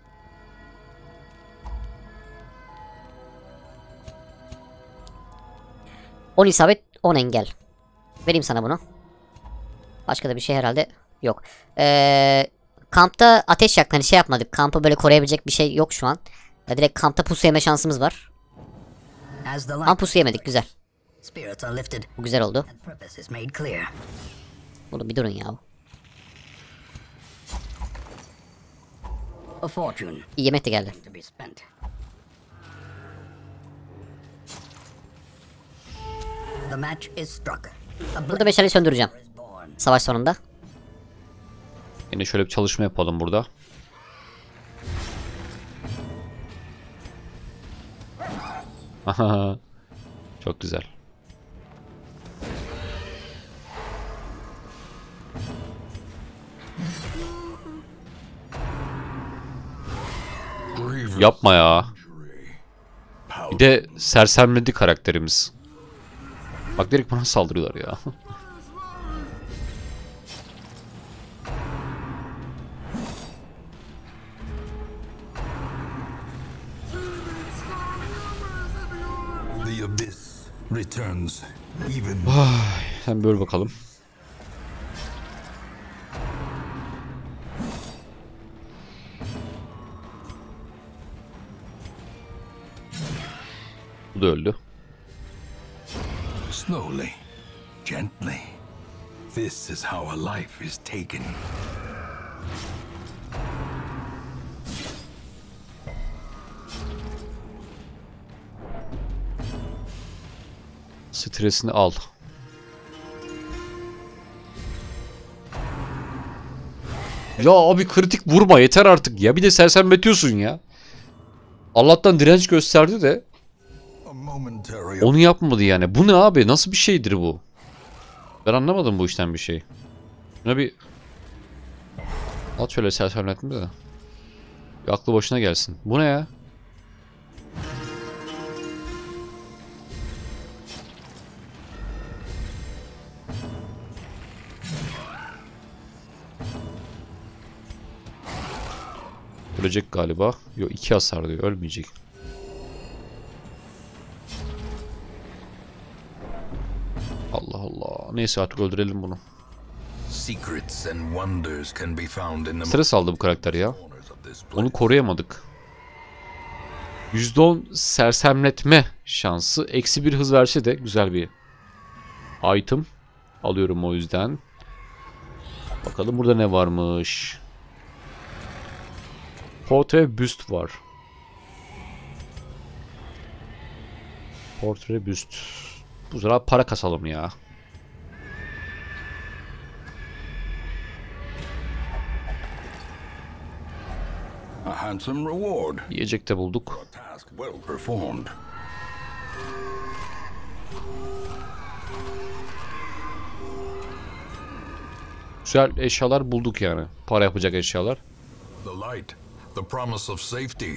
on isabet, on engel. Vereyim sana bunu. Başka da bir şey herhalde yok. Ee, kampta ateş yak, hani şey yapmadık. Kampı böyle koruyabilecek bir şey yok şu an. Ya direkt kampta pusu yeme şansımız var.
As the
Ama
light
pusu yemedik, güzel.
spirits are lifted,
Bu güzel oldu.
and purpose is made clear.
Bunu bir durun ya.
A fortune
İyi yemek de geldi.
to be spent. The match is struck. A
Burada meşaleyi söndüreceğim.
blaze is born.
Savaş sonunda.
Yine şöyle bir çalışma yapalım burada. Aha. Çok güzel. Yapma ya. Bir de sersemledi karakterimiz. Bak direkt bana saldırıyorlar ya.
The abyss returns even.
Sen böyle bakalım. Bu da öldü.
Slowly, gently. This is how a life is taken.
Stresini al. Ya abi kritik vurma yeter artık ya. Bir de sersemletiyorsun ya. Allah'tan direnç gösterdi de
A momentary
onu yapmadı yani. Bu ne abi? Nasıl bir şeydir bu? Ben anlamadım bu işten bir şey. Buna bir at şöyle sersemletme de. Bir aklı başına gelsin. Bu ne ya? Ölecek galiba. Yok iki hasar diyor. Ölmeyecek. Allah Allah. Neyse artık öldürelim bunu.
secrets and wonders can be found in the
Stres aldı bu karakter ya.
corners of this place.
Onu koruyamadık. yüzde on sersemletme şansı. Eksi bir hız verse de güzel bir item. Alıyorum o yüzden. Bakalım burada ne varmış. Portre büst var. Portre büst. Bu sefer para kasalım ya.
A handsome reward.
Yiyecek de bulduk.
A task well performed.
Güzel eşyalar bulduk yani. Para yapacak eşyalar.
The light, the promise of safety.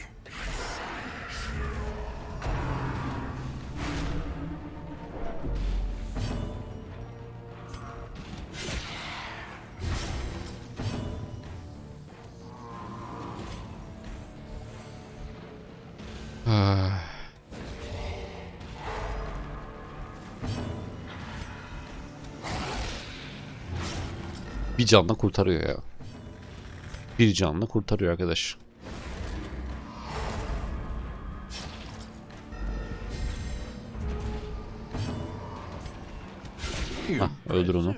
Bir canla kurtarıyor ya. Bir canla kurtarıyor arkadaş. Hah, öldür onu.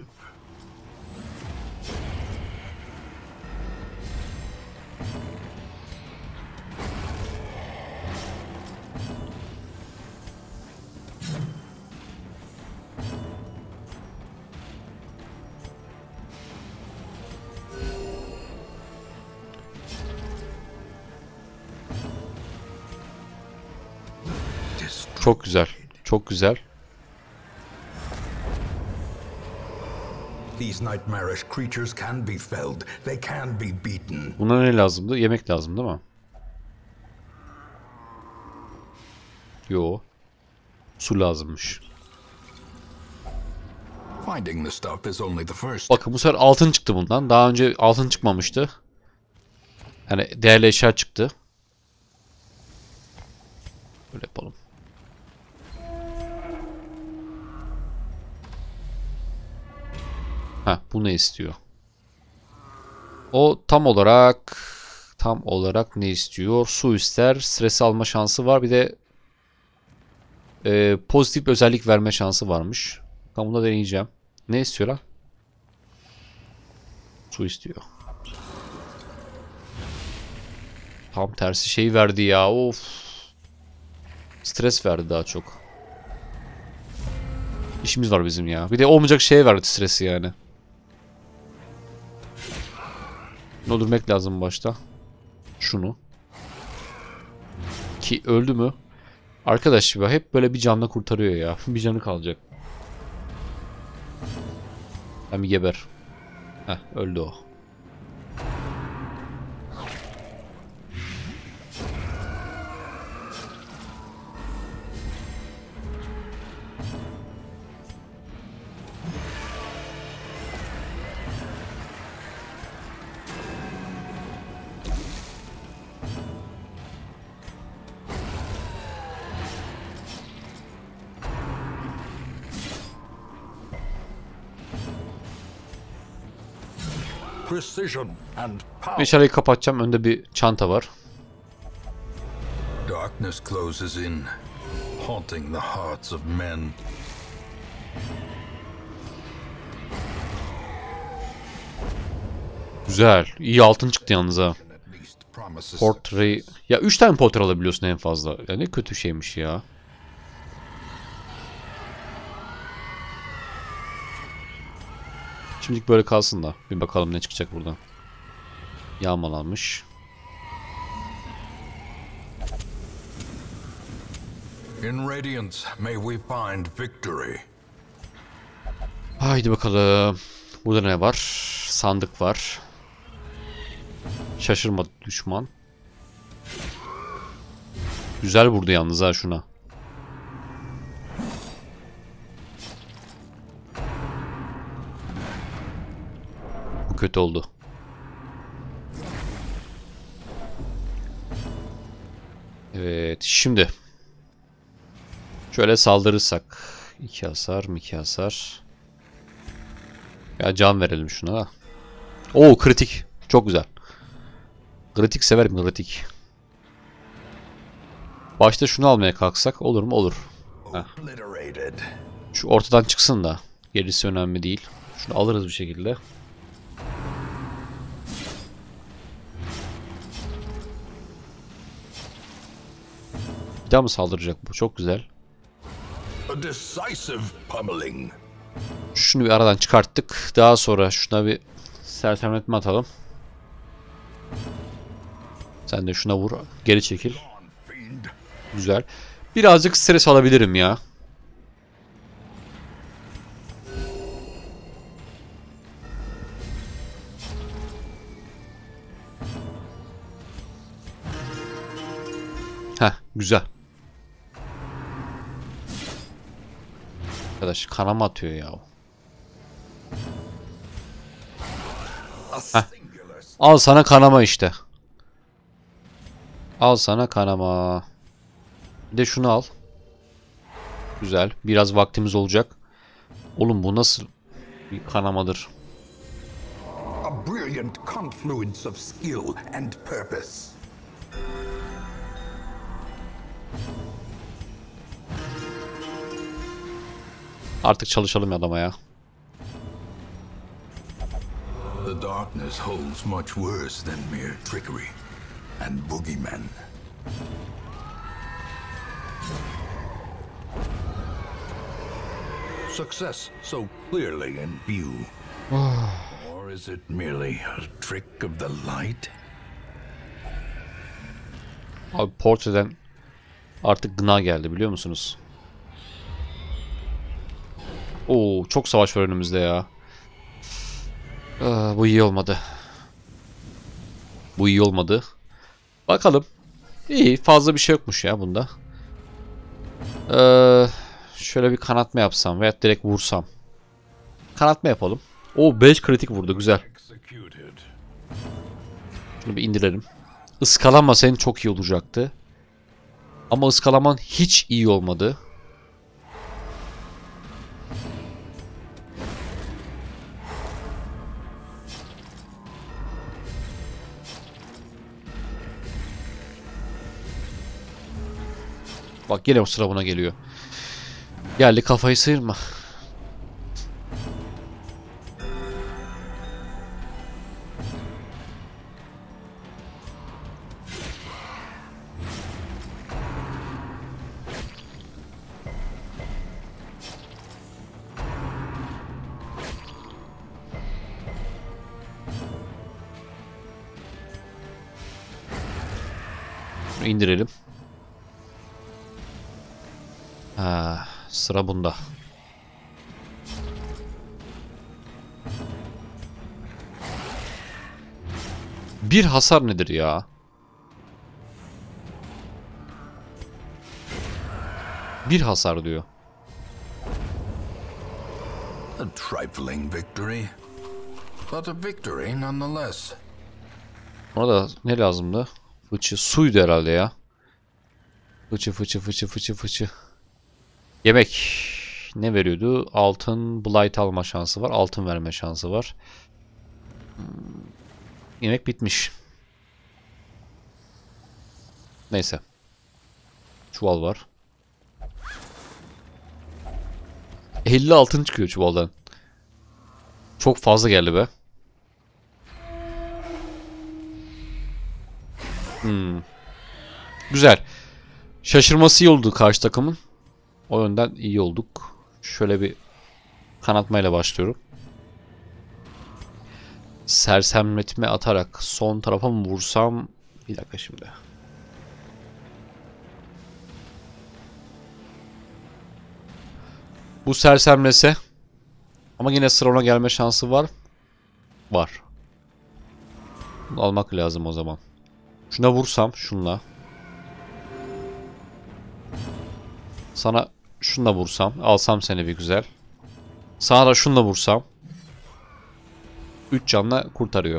Çok güzel. Çok güzel.
These nightmarish creatures can be felled. They can be beaten.
Buna ne lazımdı? Yemek lazım değil mi? Yo. Su lazımmış.
Finding the stuff is only the first.
Bakın bu sefer altın çıktı bundan. Daha önce altın çıkmamıştı. Yani değerli eşya çıktı. Böyle yapalım. Ha, bu ne istiyor? O tam olarak tam olarak ne istiyor? Su ister, stres alma şansı var. Bir de e, pozitif özellik verme şansı varmış. Ben bunu da deneyeceğim. Ne istiyor lan? Su istiyor. Tam tersi şey verdi ya. Of. Stres verdi daha çok. İşimiz var bizim ya. Bir de olmayacak şeye verdi stresi yani. Öldürmek lazım başta. Şunu. Ki öldü mü? Arkadaş ya hep böyle bir canla kurtarıyor ya. Bir canı kalacak. Hem geber. Heh, öldü o.
Precision and power.
Meşaleyi kapatacağım. Önde bir çanta var.
Darkness closes in, haunting the hearts of men.
Güzel. İyi altın çıktı yalnız ha.
At least promises.
Portre... Ya üç tane portre alabiliyorsun en fazla. Ya ne kötü şeymiş ya. Şimdilik böyle kalsın da. Bir bakalım ne çıkacak buradan. Yağmalanmış.
In Radiance, may we find victory.
Haydi bakalım. Burada ne var? Sandık var. Şaşırma düşman. Güzel vurdu yalnız ha şuna. Bu kötü oldu. Evet şimdi. Şöyle saldırırsak. iki hasar, iki hasar. Ya can verelim şuna da. Oo kritik. Çok güzel. Kritik severim kritik. Başta şunu almaya kalksak olur mu? Olur. Heh.
Obliterated.
Şu ortadan çıksın da. Gerisi önemli değil. Şunu alırız bir şekilde. Bir daha mı saldıracak bu? Çok güzel.
A decisive pummeling.
Şunu bir aradan çıkarttık. Daha sonra şuna bir sersemletme atalım. Sen de şuna vur. Geri çekil.
Fiend.
Güzel. Birazcık stres alabilirim ya. Güzel. Arkadaş kanama atıyor ya. Heh. Al sana kanama işte. Al sana kanama. Bir de şunu al. Güzel. Biraz vaktimiz olacak. Oğlum bu nasıl bir kanamadır?
A brilliant confluence of skill and purpose.
Artık çalışalım adama ya.
The darkness holds much worse than mere trickery and boogeymen. Success so clearly in view. Or is it merely a trick of the light?
Abi portreden artık gına geldi biliyor musunuz? Oo çok savaş var önümüzde ya. Aa, bu iyi olmadı. Bu iyi olmadı. Bakalım. İyi fazla bir şey yokmuş ya bunda. Ee, şöyle bir kanatma yapsam veya direkt vursam. Kanatma yapalım. Oo beş kritik vurdu güzel. Şunu bir indirelim. Iskalama senin çok iyi olacaktı. Ama ıskalaman hiç iyi olmadı. Bak yine o sıra buna geliyor. Geldi kafayı sıyırma. Şunu indirelim. Ha, sıra bunda. Bir hasar nedir ya? Bir hasar diyor.
A trifling victory, but a victory nonetheless.
Ona da ne lazımdı? Fıçı suydu herhalde ya. Fıçı fıçı fıçı fıçı fıçı. Yemek ne veriyordu? Altın blight alma şansı var. Altın verme şansı var. Hmm. Yemek bitmiş. Neyse. Çuval var. elli altın çıkıyor çuvaldan. Çok fazla geldi be. Hmm. Güzel. Şaşırması iyi oldu karşı takımın. O yönden iyi olduk. Şöyle bir kanatmayla başlıyorum. Sersemletme atarak son tarafa mı vursam? Bir dakika şimdi. Bu sersemlese ama yine sıra ona gelme şansı var. Var. Bunu almak lazım o zaman. Şuna vursam şunla. Sana şunla vursam. Alsam seni bir güzel. Sana da şunla vursam. üç canla kurtarıyor.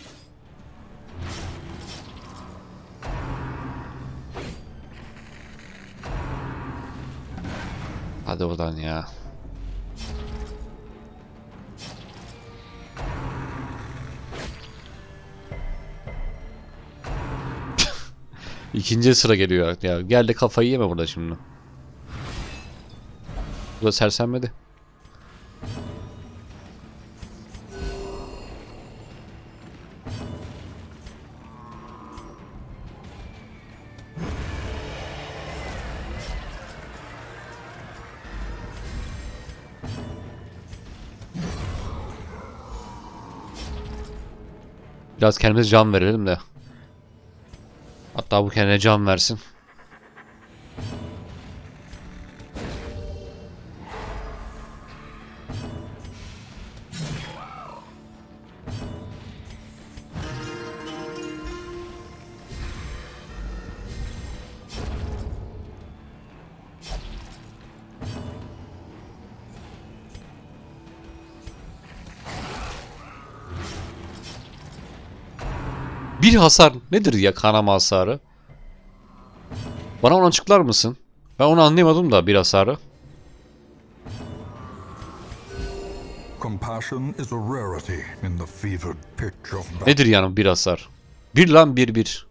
Hadi oradan ya. İkinci sıra geliyor ya. Geldi kafayı yeme burada şimdi. Bu da sersemledi. Biraz kendimize can verelim de. Hatta bu kendine can versin. Bir hasar nedir ya, kanama hasarı? Bana onu açıklar mısın? Ben onu anlayamadım da bir hasarı.
Compassion is a rarity in the fevered pitch of battle.
Nedir yani bir hasar? Bir lan bir bir.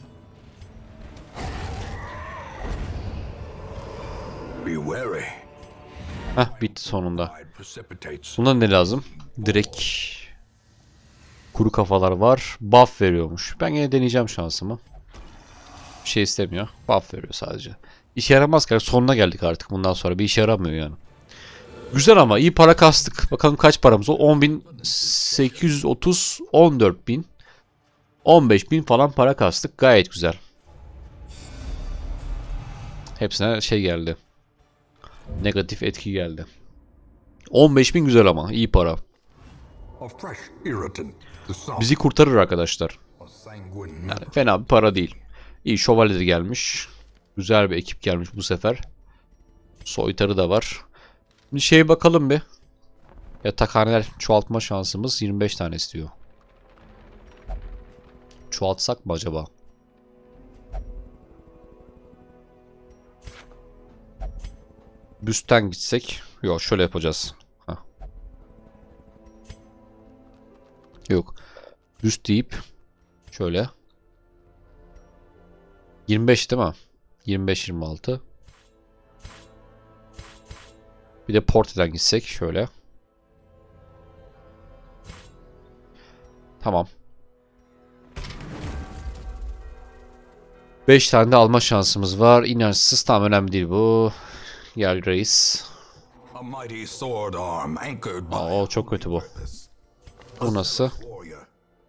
Be wary.
Heh, bitti sonunda.
Tide precipitates.
Buna ne lazım? Direkt kuru kafalar var. Buff veriyormuş. Ben yine deneyeceğim şansımı. Bir şey istemiyor. Buff veriyor sadece. İşe yaramaz ki. Sonuna geldik artık. Bundan sonra bir işe yaramıyor yani. Güzel ama iyi para kastık. Bakalım kaç paramız o? on bin sekiz yüz otuz, on dört bin, on beş bin falan para kastık. Gayet güzel. Hepsine şey geldi. Negatif etki geldi. on beş bin güzel ama iyi para.
A fresh irritant. The sound
Bizi kurtarır arkadaşlar.
of sanguine
Yani
metal.
fena bir para değil. İyi, şövalyeleri gelmiş. Güzel bir ekip gelmiş bu sefer. Soytarı da var. Bir şeye bakalım bir. Yatakhaneler çoğaltma şansımız yirmi beş tane istiyor. Çoğaltsak mı acaba? Büstten gitsek. Yok, şöyle yapacağız. Heh. Yok. Büst deyip şöyle. yirmi beş değil mi? yirmi beş yirmi altı. Bir de Porte'den gitsek şöyle. Tamam. beş tane de alma şansımız var. İnançsız, tam önemli değil bu. Gel reis.
A mighty sword arm anchored by
Aa, o çok kötü bu.
purpose.
Bu nasıl?
Warrior.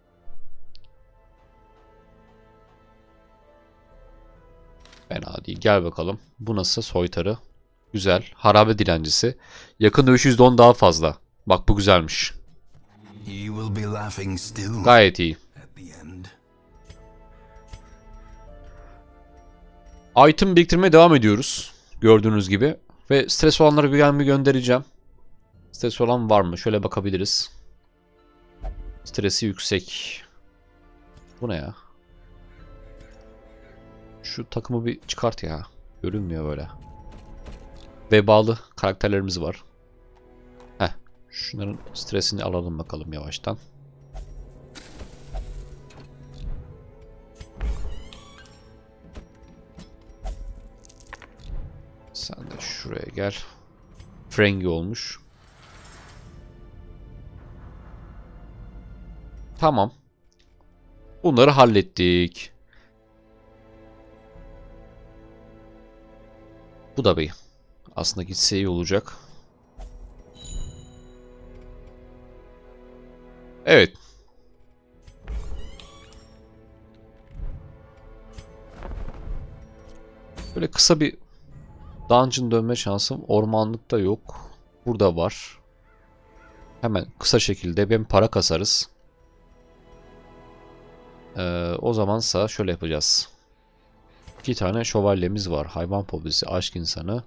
Fena değil. Gel bakalım. Bu nasıl? Soytarı. Güzel. Harabe dilencisi. Yakın dövüş yüzde on daha fazla. Bak bu güzelmiş.
He will be laughing still
Gayet iyi.
at the end.
Item biriktirmeye devam ediyoruz. Gördüğünüz gibi. Ve stres olanları bir bir göndereceğim. Stres olan var mı? Şöyle bakabiliriz. Stresi yüksek. Bu ne ya? Şu takımı bir çıkart ya. Görünmüyor böyle. Vebalı karakterlerimiz var. Heh. Şunların stresini alalım bakalım yavaştan. Sen de şuraya gel. Frengi olmuş. Tamam. Bunları hallettik. Bu da bir aslında gitse iyi olacak. Evet. Böyle kısa bir dungeon dönme şansım ormanlıkta yok. Burada var. Hemen kısa şekilde ben para kasarız. Ee, o zamansa şöyle yapacağız. İki tane şövalyemiz var. Hayvan fobisi, aşk insanı.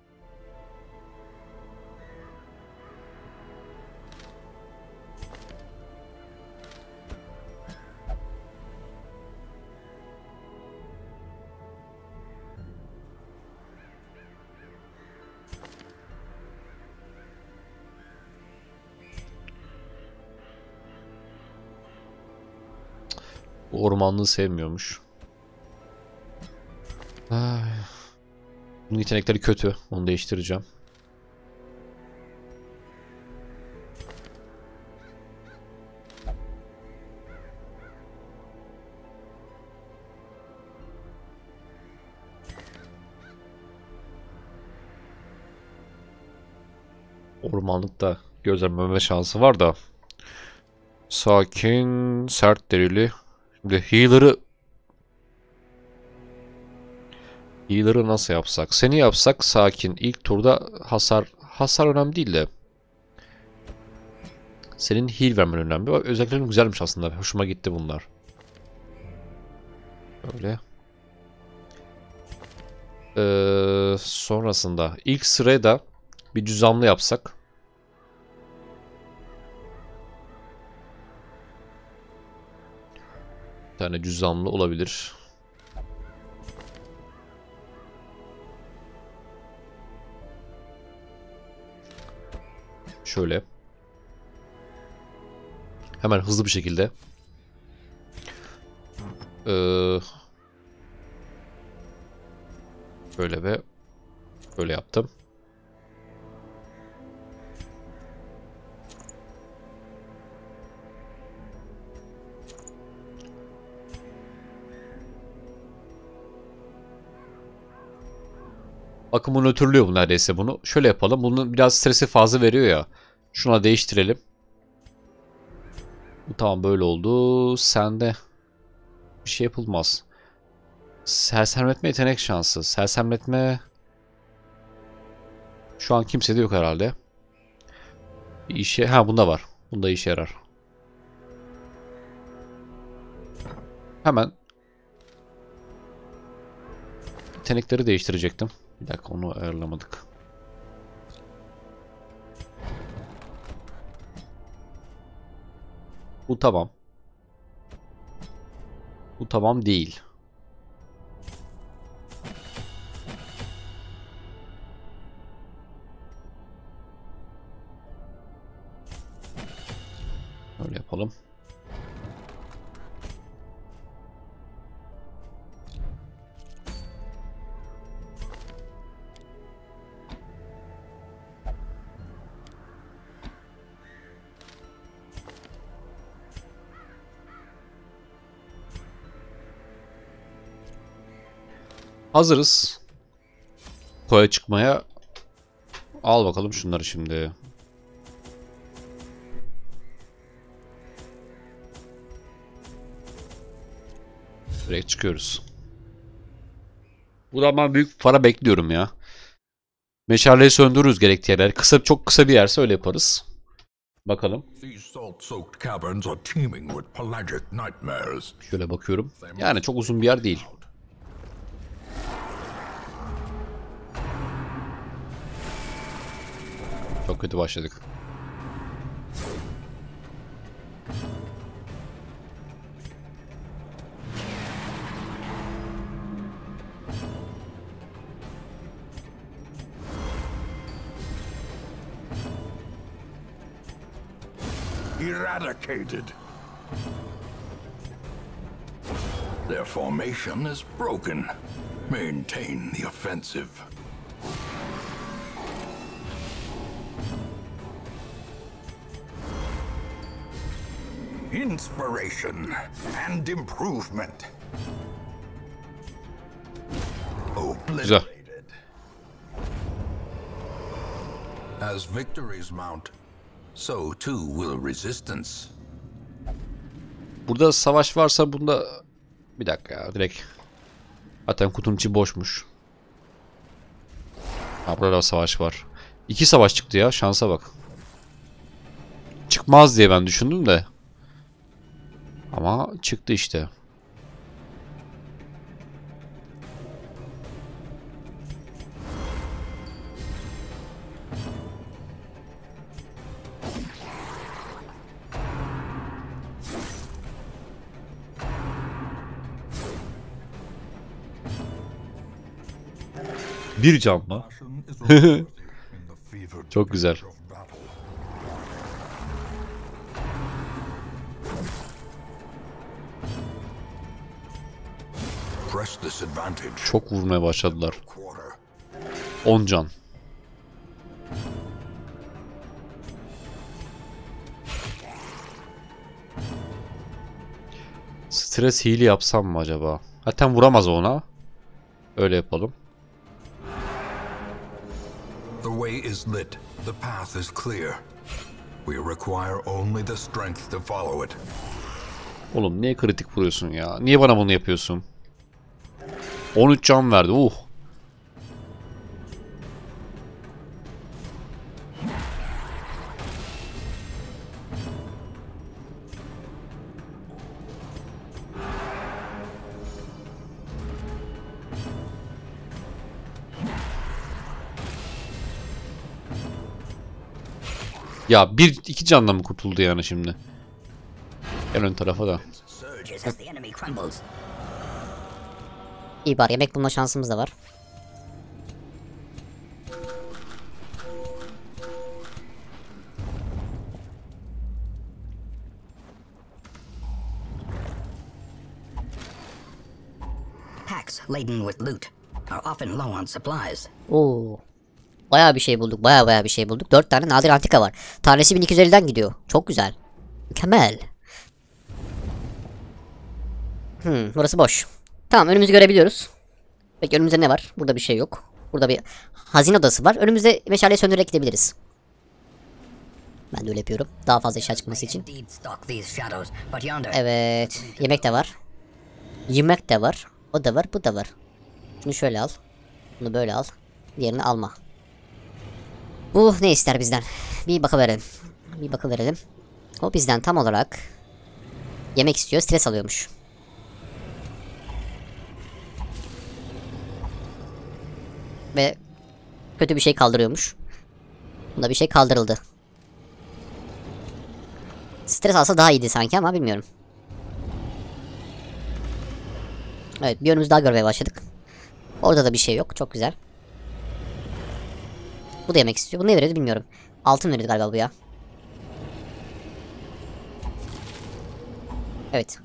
Bu ormanlığı sevmiyormuş. Ay. Bunun yetenekleri kötü. Onu değiştireceğim. Ormanlıkta gözlemleme şansı var da. Sakin, sert derili. Şimdi healer'ı Healer'ı nasıl yapsak? Seni yapsak sakin. İlk turda hasar hasar önemli değil de. Senin heal vermen önemli. Özelliklerin güzelmiş aslında. Hoşuma gitti bunlar. Böyle. Ee, sonrasında ilk sıraya da bir cüzamlı yapsak. tane cüzdanlı olabilir. Şöyle. Hemen hızlı bir şekilde. Ee, böyle ve böyle yaptım. Akımı nötrlüyor bu neredeyse bunu. Şöyle yapalım. Bunun biraz stresi fazla veriyor ya. Şuna değiştirelim. Tamam, böyle oldu. Sende bir şey yapılmaz. Sersemletme yetenek şansı. Sersemletme şu an kimsede yok herhalde. Bir işe ha bunda var. Bunda işe yarar. Hemen yetenekleri değiştirecektim. Bir dakika, onu ayarlamadık. Bu tamam. Bu tamam değil. Öyle yapalım. Hazırız. Koya çıkmaya. Al bakalım şunları şimdi. Direkt çıkıyoruz. Buradan ben büyük para bekliyorum ya. Meşaleyi söndürürüz gerektiği yerler. Kısa, çok kısa bir yerse öyle yaparız. Bakalım. Şöyle bakıyorum. Yani çok uzun bir yer değil. Çok kötü başladık.
Eradicated. Their formation is broken. Maintain the offensive. Inspiration and improvement. Obliterated. As victories mount, so too will resistance.
Burada savaş varsa bunda bir dakika ya, direkt zaten kutunun içi boşmuş. Ha, burada da savaş var. İki savaş çıktı ya, şansa bak. Çıkmaz diye ben düşündüm de. Ama çıktı işte. Bir can mı? Çok güzel. Çok vurmaya başladılar. on can. Stres hile yapsam mı acaba? Zaten vuramaz ona. Öyle yapalım.
The way is lit. The path is clear. We require only the strength to follow it.
Oğlum niye kritik vuruyorsun ya? Niye bana bunu yapıyorsun? on üç can verdi. Uh. Ya bir iki canla mı kurtuldu yani şimdi? En ön tarafa da.
emerges as the enemy crumbles.
İyi bari yemek bulma şansımız da var.
Packs laden with loot are often low on supplies.
Oo. Bayağı bir şey bulduk. Bayağı bayağı bir şey bulduk. dört tane nadir antika var. Tanesi bin iki yüz elliden gidiyor. Çok güzel. Mükemmel. Hmm, burası boş. Tamam, önümüzü görebiliyoruz. Peki önümüzde ne var? Burada bir şey yok. Burada bir hazine odası var. Önümüzde meşaleyi söndürerek gidebiliriz. Ben de öyle yapıyorum. Daha fazla eşya çıkması için.
Indeed stalk these shadows, but yonder
Evet. Yemek de var. Yemek de var. O da var, bu da var. Şunu şöyle al. Bunu böyle al. Diğerini alma. Bu ne ister bizden? Bir bakıverelim. Bir bakıverelim. O bizden tam olarak yemek istiyor, stres alıyormuş. Ve kötü bir şey kaldırıyormuş. Bunda bir şey kaldırıldı. Stres alsa daha iyiydi sanki ama bilmiyorum. Evet, bir önümüzü daha görmeye başladık. Orada da bir şey yok. Çok güzel. Bu da yemek istiyor. Bu ne veriyordu bilmiyorum. Altın veriyordu galiba bu ya. Evet.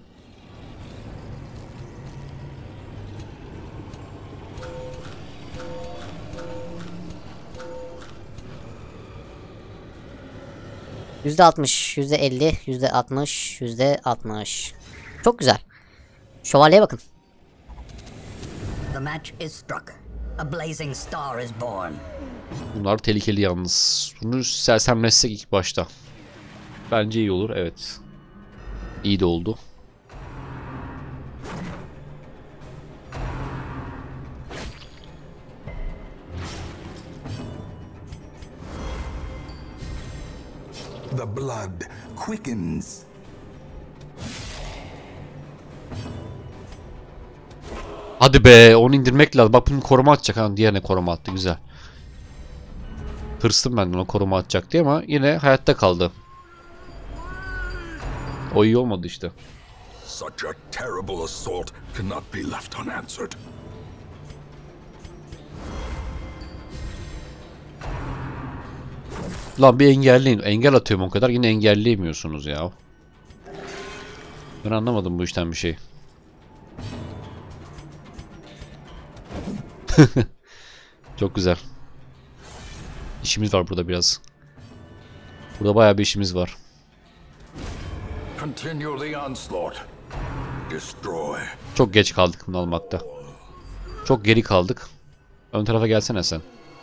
yüzde altmış, yüzde elli, yüzde altmış, yüzde altmış. Çok güzel. Şövalyeye bakın.
the match is struck. A blazing star is born.
Bunlar tehlikeli yalnız. Bunu sersemleşsek ilk başta. Bence iyi olur, evet. İyi de oldu.
The blood quickens.
Hadi be, onu indirmek lazım. Bak bunu koruma atacak. Ha, diğerine koruma attı, güzel. Tırstım ben ona koruma atacak diye ama yine hayatta kaldı. O iyi olmadı işte.
Such a terrible assault cannot be left unanswered.
Lan bir engelleyin. Engel atıyorum o kadar. Yine engelleyemiyorsunuz ya. Ben anlamadım bu işten bir şey. Çok güzel. İşimiz var burada biraz. Burada bayağı bir işimiz var.
Continue the onslaught. Destroy.
Çok geç kaldık bunu almakta. Çok geri kaldık. Ön tarafa gelsene sen.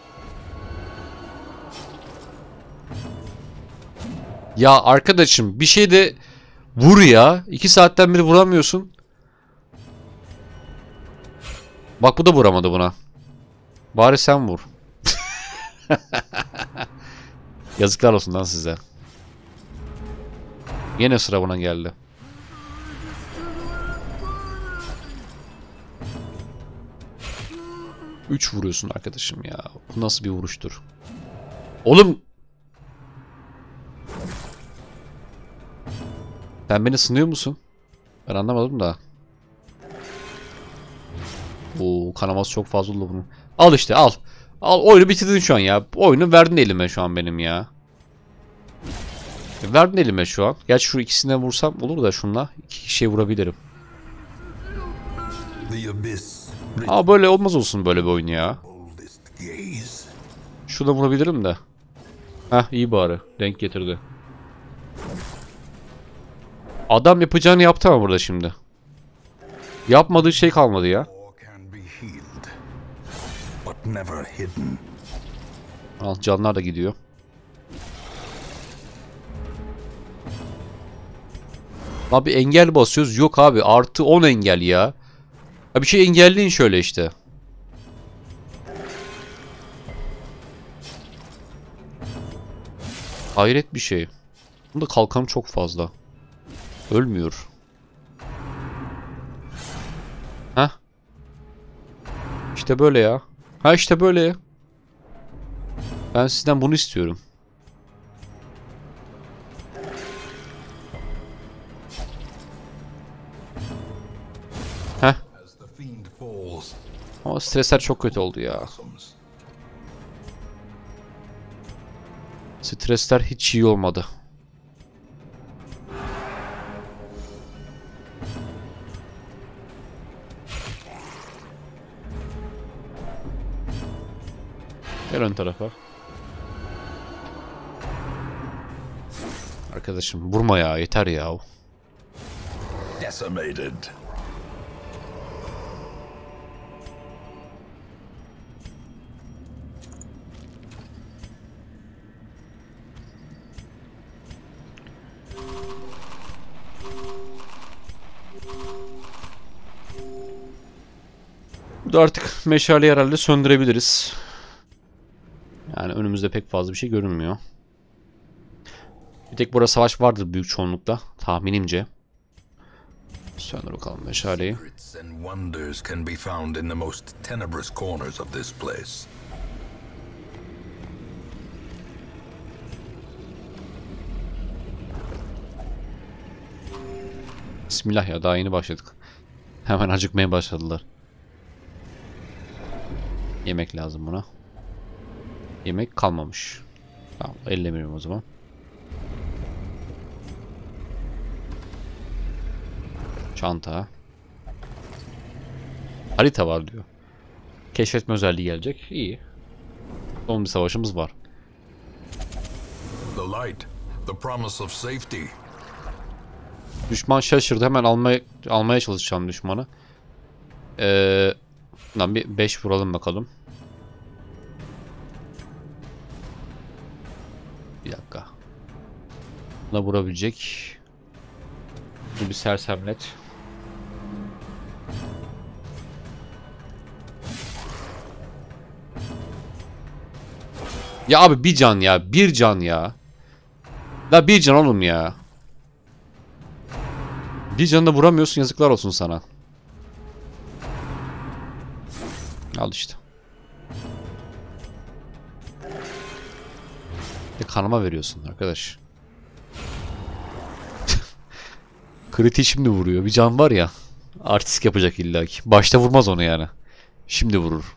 Ya arkadaşım bir şey de vur ya. İki saatten beri vuramıyorsun. Bak bu da vuramadı buna. Bari sen vur. Yazıklar olsun lan size. Yine sıra buna geldi. Üç vuruyorsun arkadaşım ya. Bu nasıl bir vuruştur? Oğlum. Sen beni sınıyor musun? Ben anlamadım da. Oo, kanaması çok fazla oldu bunun. Al işte al. Al oyunu bitirdin şu an ya. Oyunu verdin elime şu an benim ya. Verdin elime şu an. Gerçi şu ikisine vursam olur da şunla. İki kişiye vurabilirim.
The abyss.
Ama böyle olmaz olsun böyle bir oyun ya.
Boldest gaze.
Şurada vurabilirim de. Heh iyi bari. Denk getirdi. Adam yapacağını yaptı ama burada şimdi. Yapmadığı şey kalmadı ya.
War can be healed, but never hidden.
Al canlar da gidiyor. Abi engel basıyoruz. Yok abi artı on engel ya. Ha bir şey engelleyin şöyle işte. Hayret bir şey. Bunda kalkanı çok fazla. Ölmüyor. Heh. İşte böyle ya. Ha işte böyle ya. Ben sizden bunu istiyorum. stresler çok kötü oldu ya. Stresler hiç iyi olmadı. Gel ön tarafa. Arkadaşım vurma ya, yeter ya.
Decimated.
Burada artık meşaleyi herhalde söndürebiliriz. Yani önümüzde pek fazla bir şey görünmüyor. Bir tek burada savaş vardır büyük çoğunlukla tahminimce. Söndür bakalım meşaleyi.
Secrets and wonders can be found in the most tenebrous corners of this place.
Bismillah ya, daha yeni başladık. Hemen acıkmaya başladılar. Yemek lazım buna. Yemek kalmamış. Tamam, ellemiyorum o zaman. Çanta. Harita var diyor. Keşfetme özelliği gelecek. İyi. Son bir savaşımız var.
The light, the promise of safety.
Düşman şaşırdı. Hemen almaya almaya çalışacağım düşmanı. Ee, lan bir beş vuralım bakalım. Bir dakika. Buna vurabilecek. Bu bir sersemlet. Ya abi bir can ya. Bir can ya. La bir can oğlum ya. Bir canı da vuramıyorsun, yazıklar olsun sana. Al işte. Bir kanıma veriyorsun arkadaş. Kriti şimdi vuruyor. Bir can var ya. Artistik yapacak illaki. Başta vurmaz onu yani. Şimdi vurur.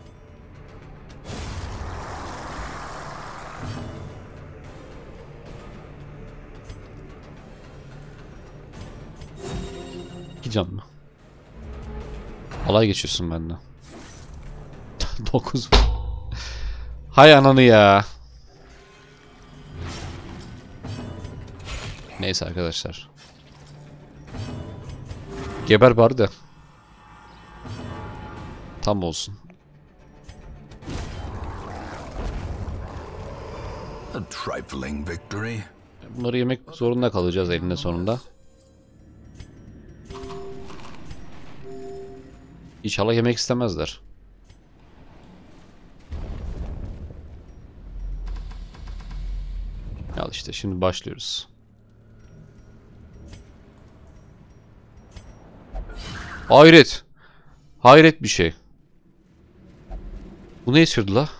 İki can mı? Alay geçiyorsun benden. Dokuz. Hay ananı ya. Neyse arkadaşlar. Geber bari de. Tam olsun.
A trifling victory.
Bunları yemek zorunda kalacağız elinde sonunda. İnşallah yemek istemezler. Al işte, şimdi başlıyoruz. Hayret. Hayret bir şey. Bu ne istiyordu la?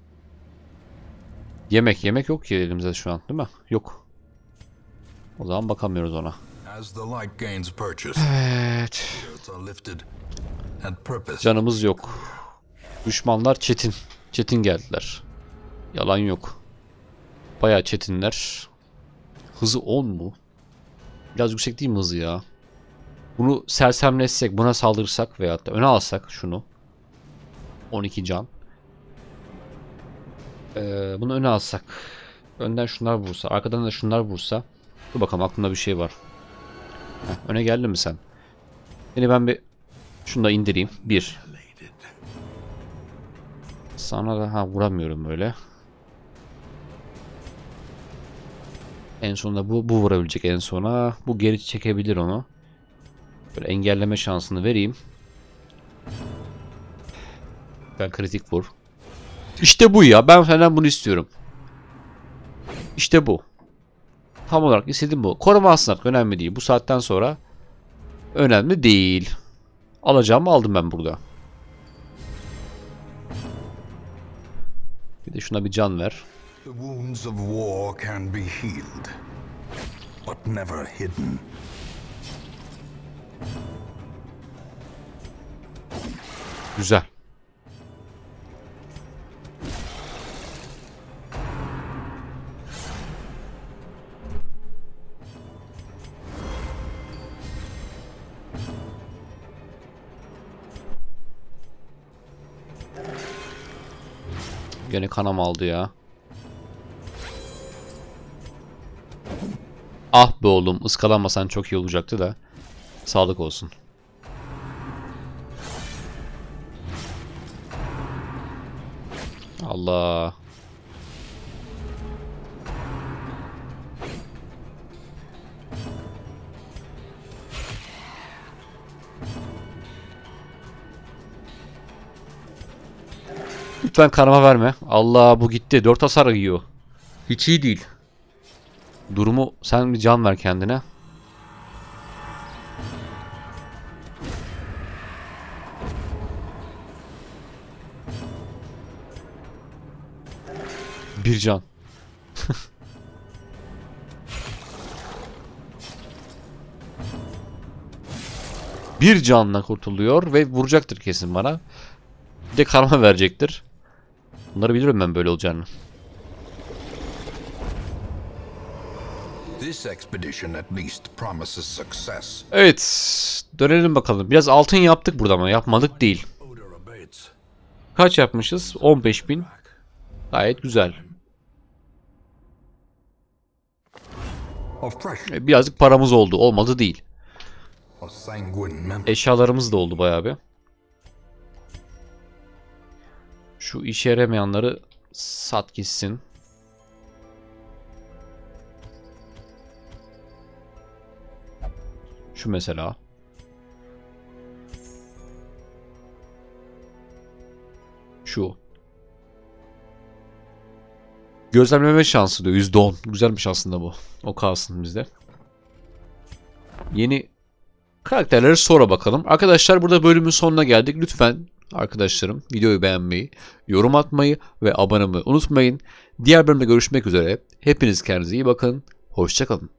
Yemek. Yemek yok ki elimizde şu an, değil mi? Yok. O zaman bakamıyoruz ona.
As the light gains purchase,
Evet.
spirits are lifted and purpose.
Canımız yok. Düşmanlar çetin. Çetin geldiler. Yalan yok. Bayağı çetinler. Hızı on mu? Biraz yüksek değil mi hızı ya? Bunu sersemletsek, buna saldırırsak veyahut da öne alsak şunu. on iki can. Ee, bunu öne alsak. Önden şunlar vursa, arkadan da şunlar vursa. Dur bakalım, aklımda bir şey var. Heh, öne geldin mi sen? Seni ben bir şunu da indireyim. Bir. Sana da ha vuramıyorum böyle. En sonunda bu, bu vurabilecek en sona. Bu geri çekebilir onu. Böyle engelleme şansını vereyim. Ben kritik vur. İşte bu ya. Ben senden bunu istiyorum. İşte bu. Tam olarak istediğim bu. Koruma alsın, önemli değil. Bu saatten sonra önemli değil. Alacağımı aldım ben burada. Bir de şuna bir can ver.
The wounds of war can be healed, but never hidden.
Güzel. Gene kanam aldı ya. Ah be oğlum, ıskalanmasan çok iyi olacaktı da. Sağlık olsun. Allah. Lütfen kanama verme. Allah, bu gitti. dört hasar yiyor. Hiç iyi değil. Durumu, sen bir can ver kendine. Bir can. Bir canla kurtuluyor ve vuracaktır kesin bana. Bir de karma verecektir. Bunları biliyorum ben böyle olacağını.
This expedition at least promises success.
Evet, dönelim bakalım. Biraz altın yaptık burada ama yapmadık değil.
Odor abates.
Kaç yapmışız? on beş bin. Gayet güzel.
A fresh,
E, Birazcık paramız oldu. Olmadı değil.
a sanguine member.
Eşyalarımız da oldu bayağı bir. Şu işe yaramayanları sat gitsin. Şu mesela. Şu. Gözlemleme şansı diyor. yüzde on. Güzelmiş aslında bu. O kalsın bizde. Yeni karakterlere sonra bakalım. Arkadaşlar, burada bölümün sonuna geldik. Lütfen arkadaşlarım videoyu beğenmeyi, yorum atmayı ve abone olmayı unutmayın. Diğer bölümde görüşmek üzere. Hepiniz kendinize iyi bakın. Hoşça kalın.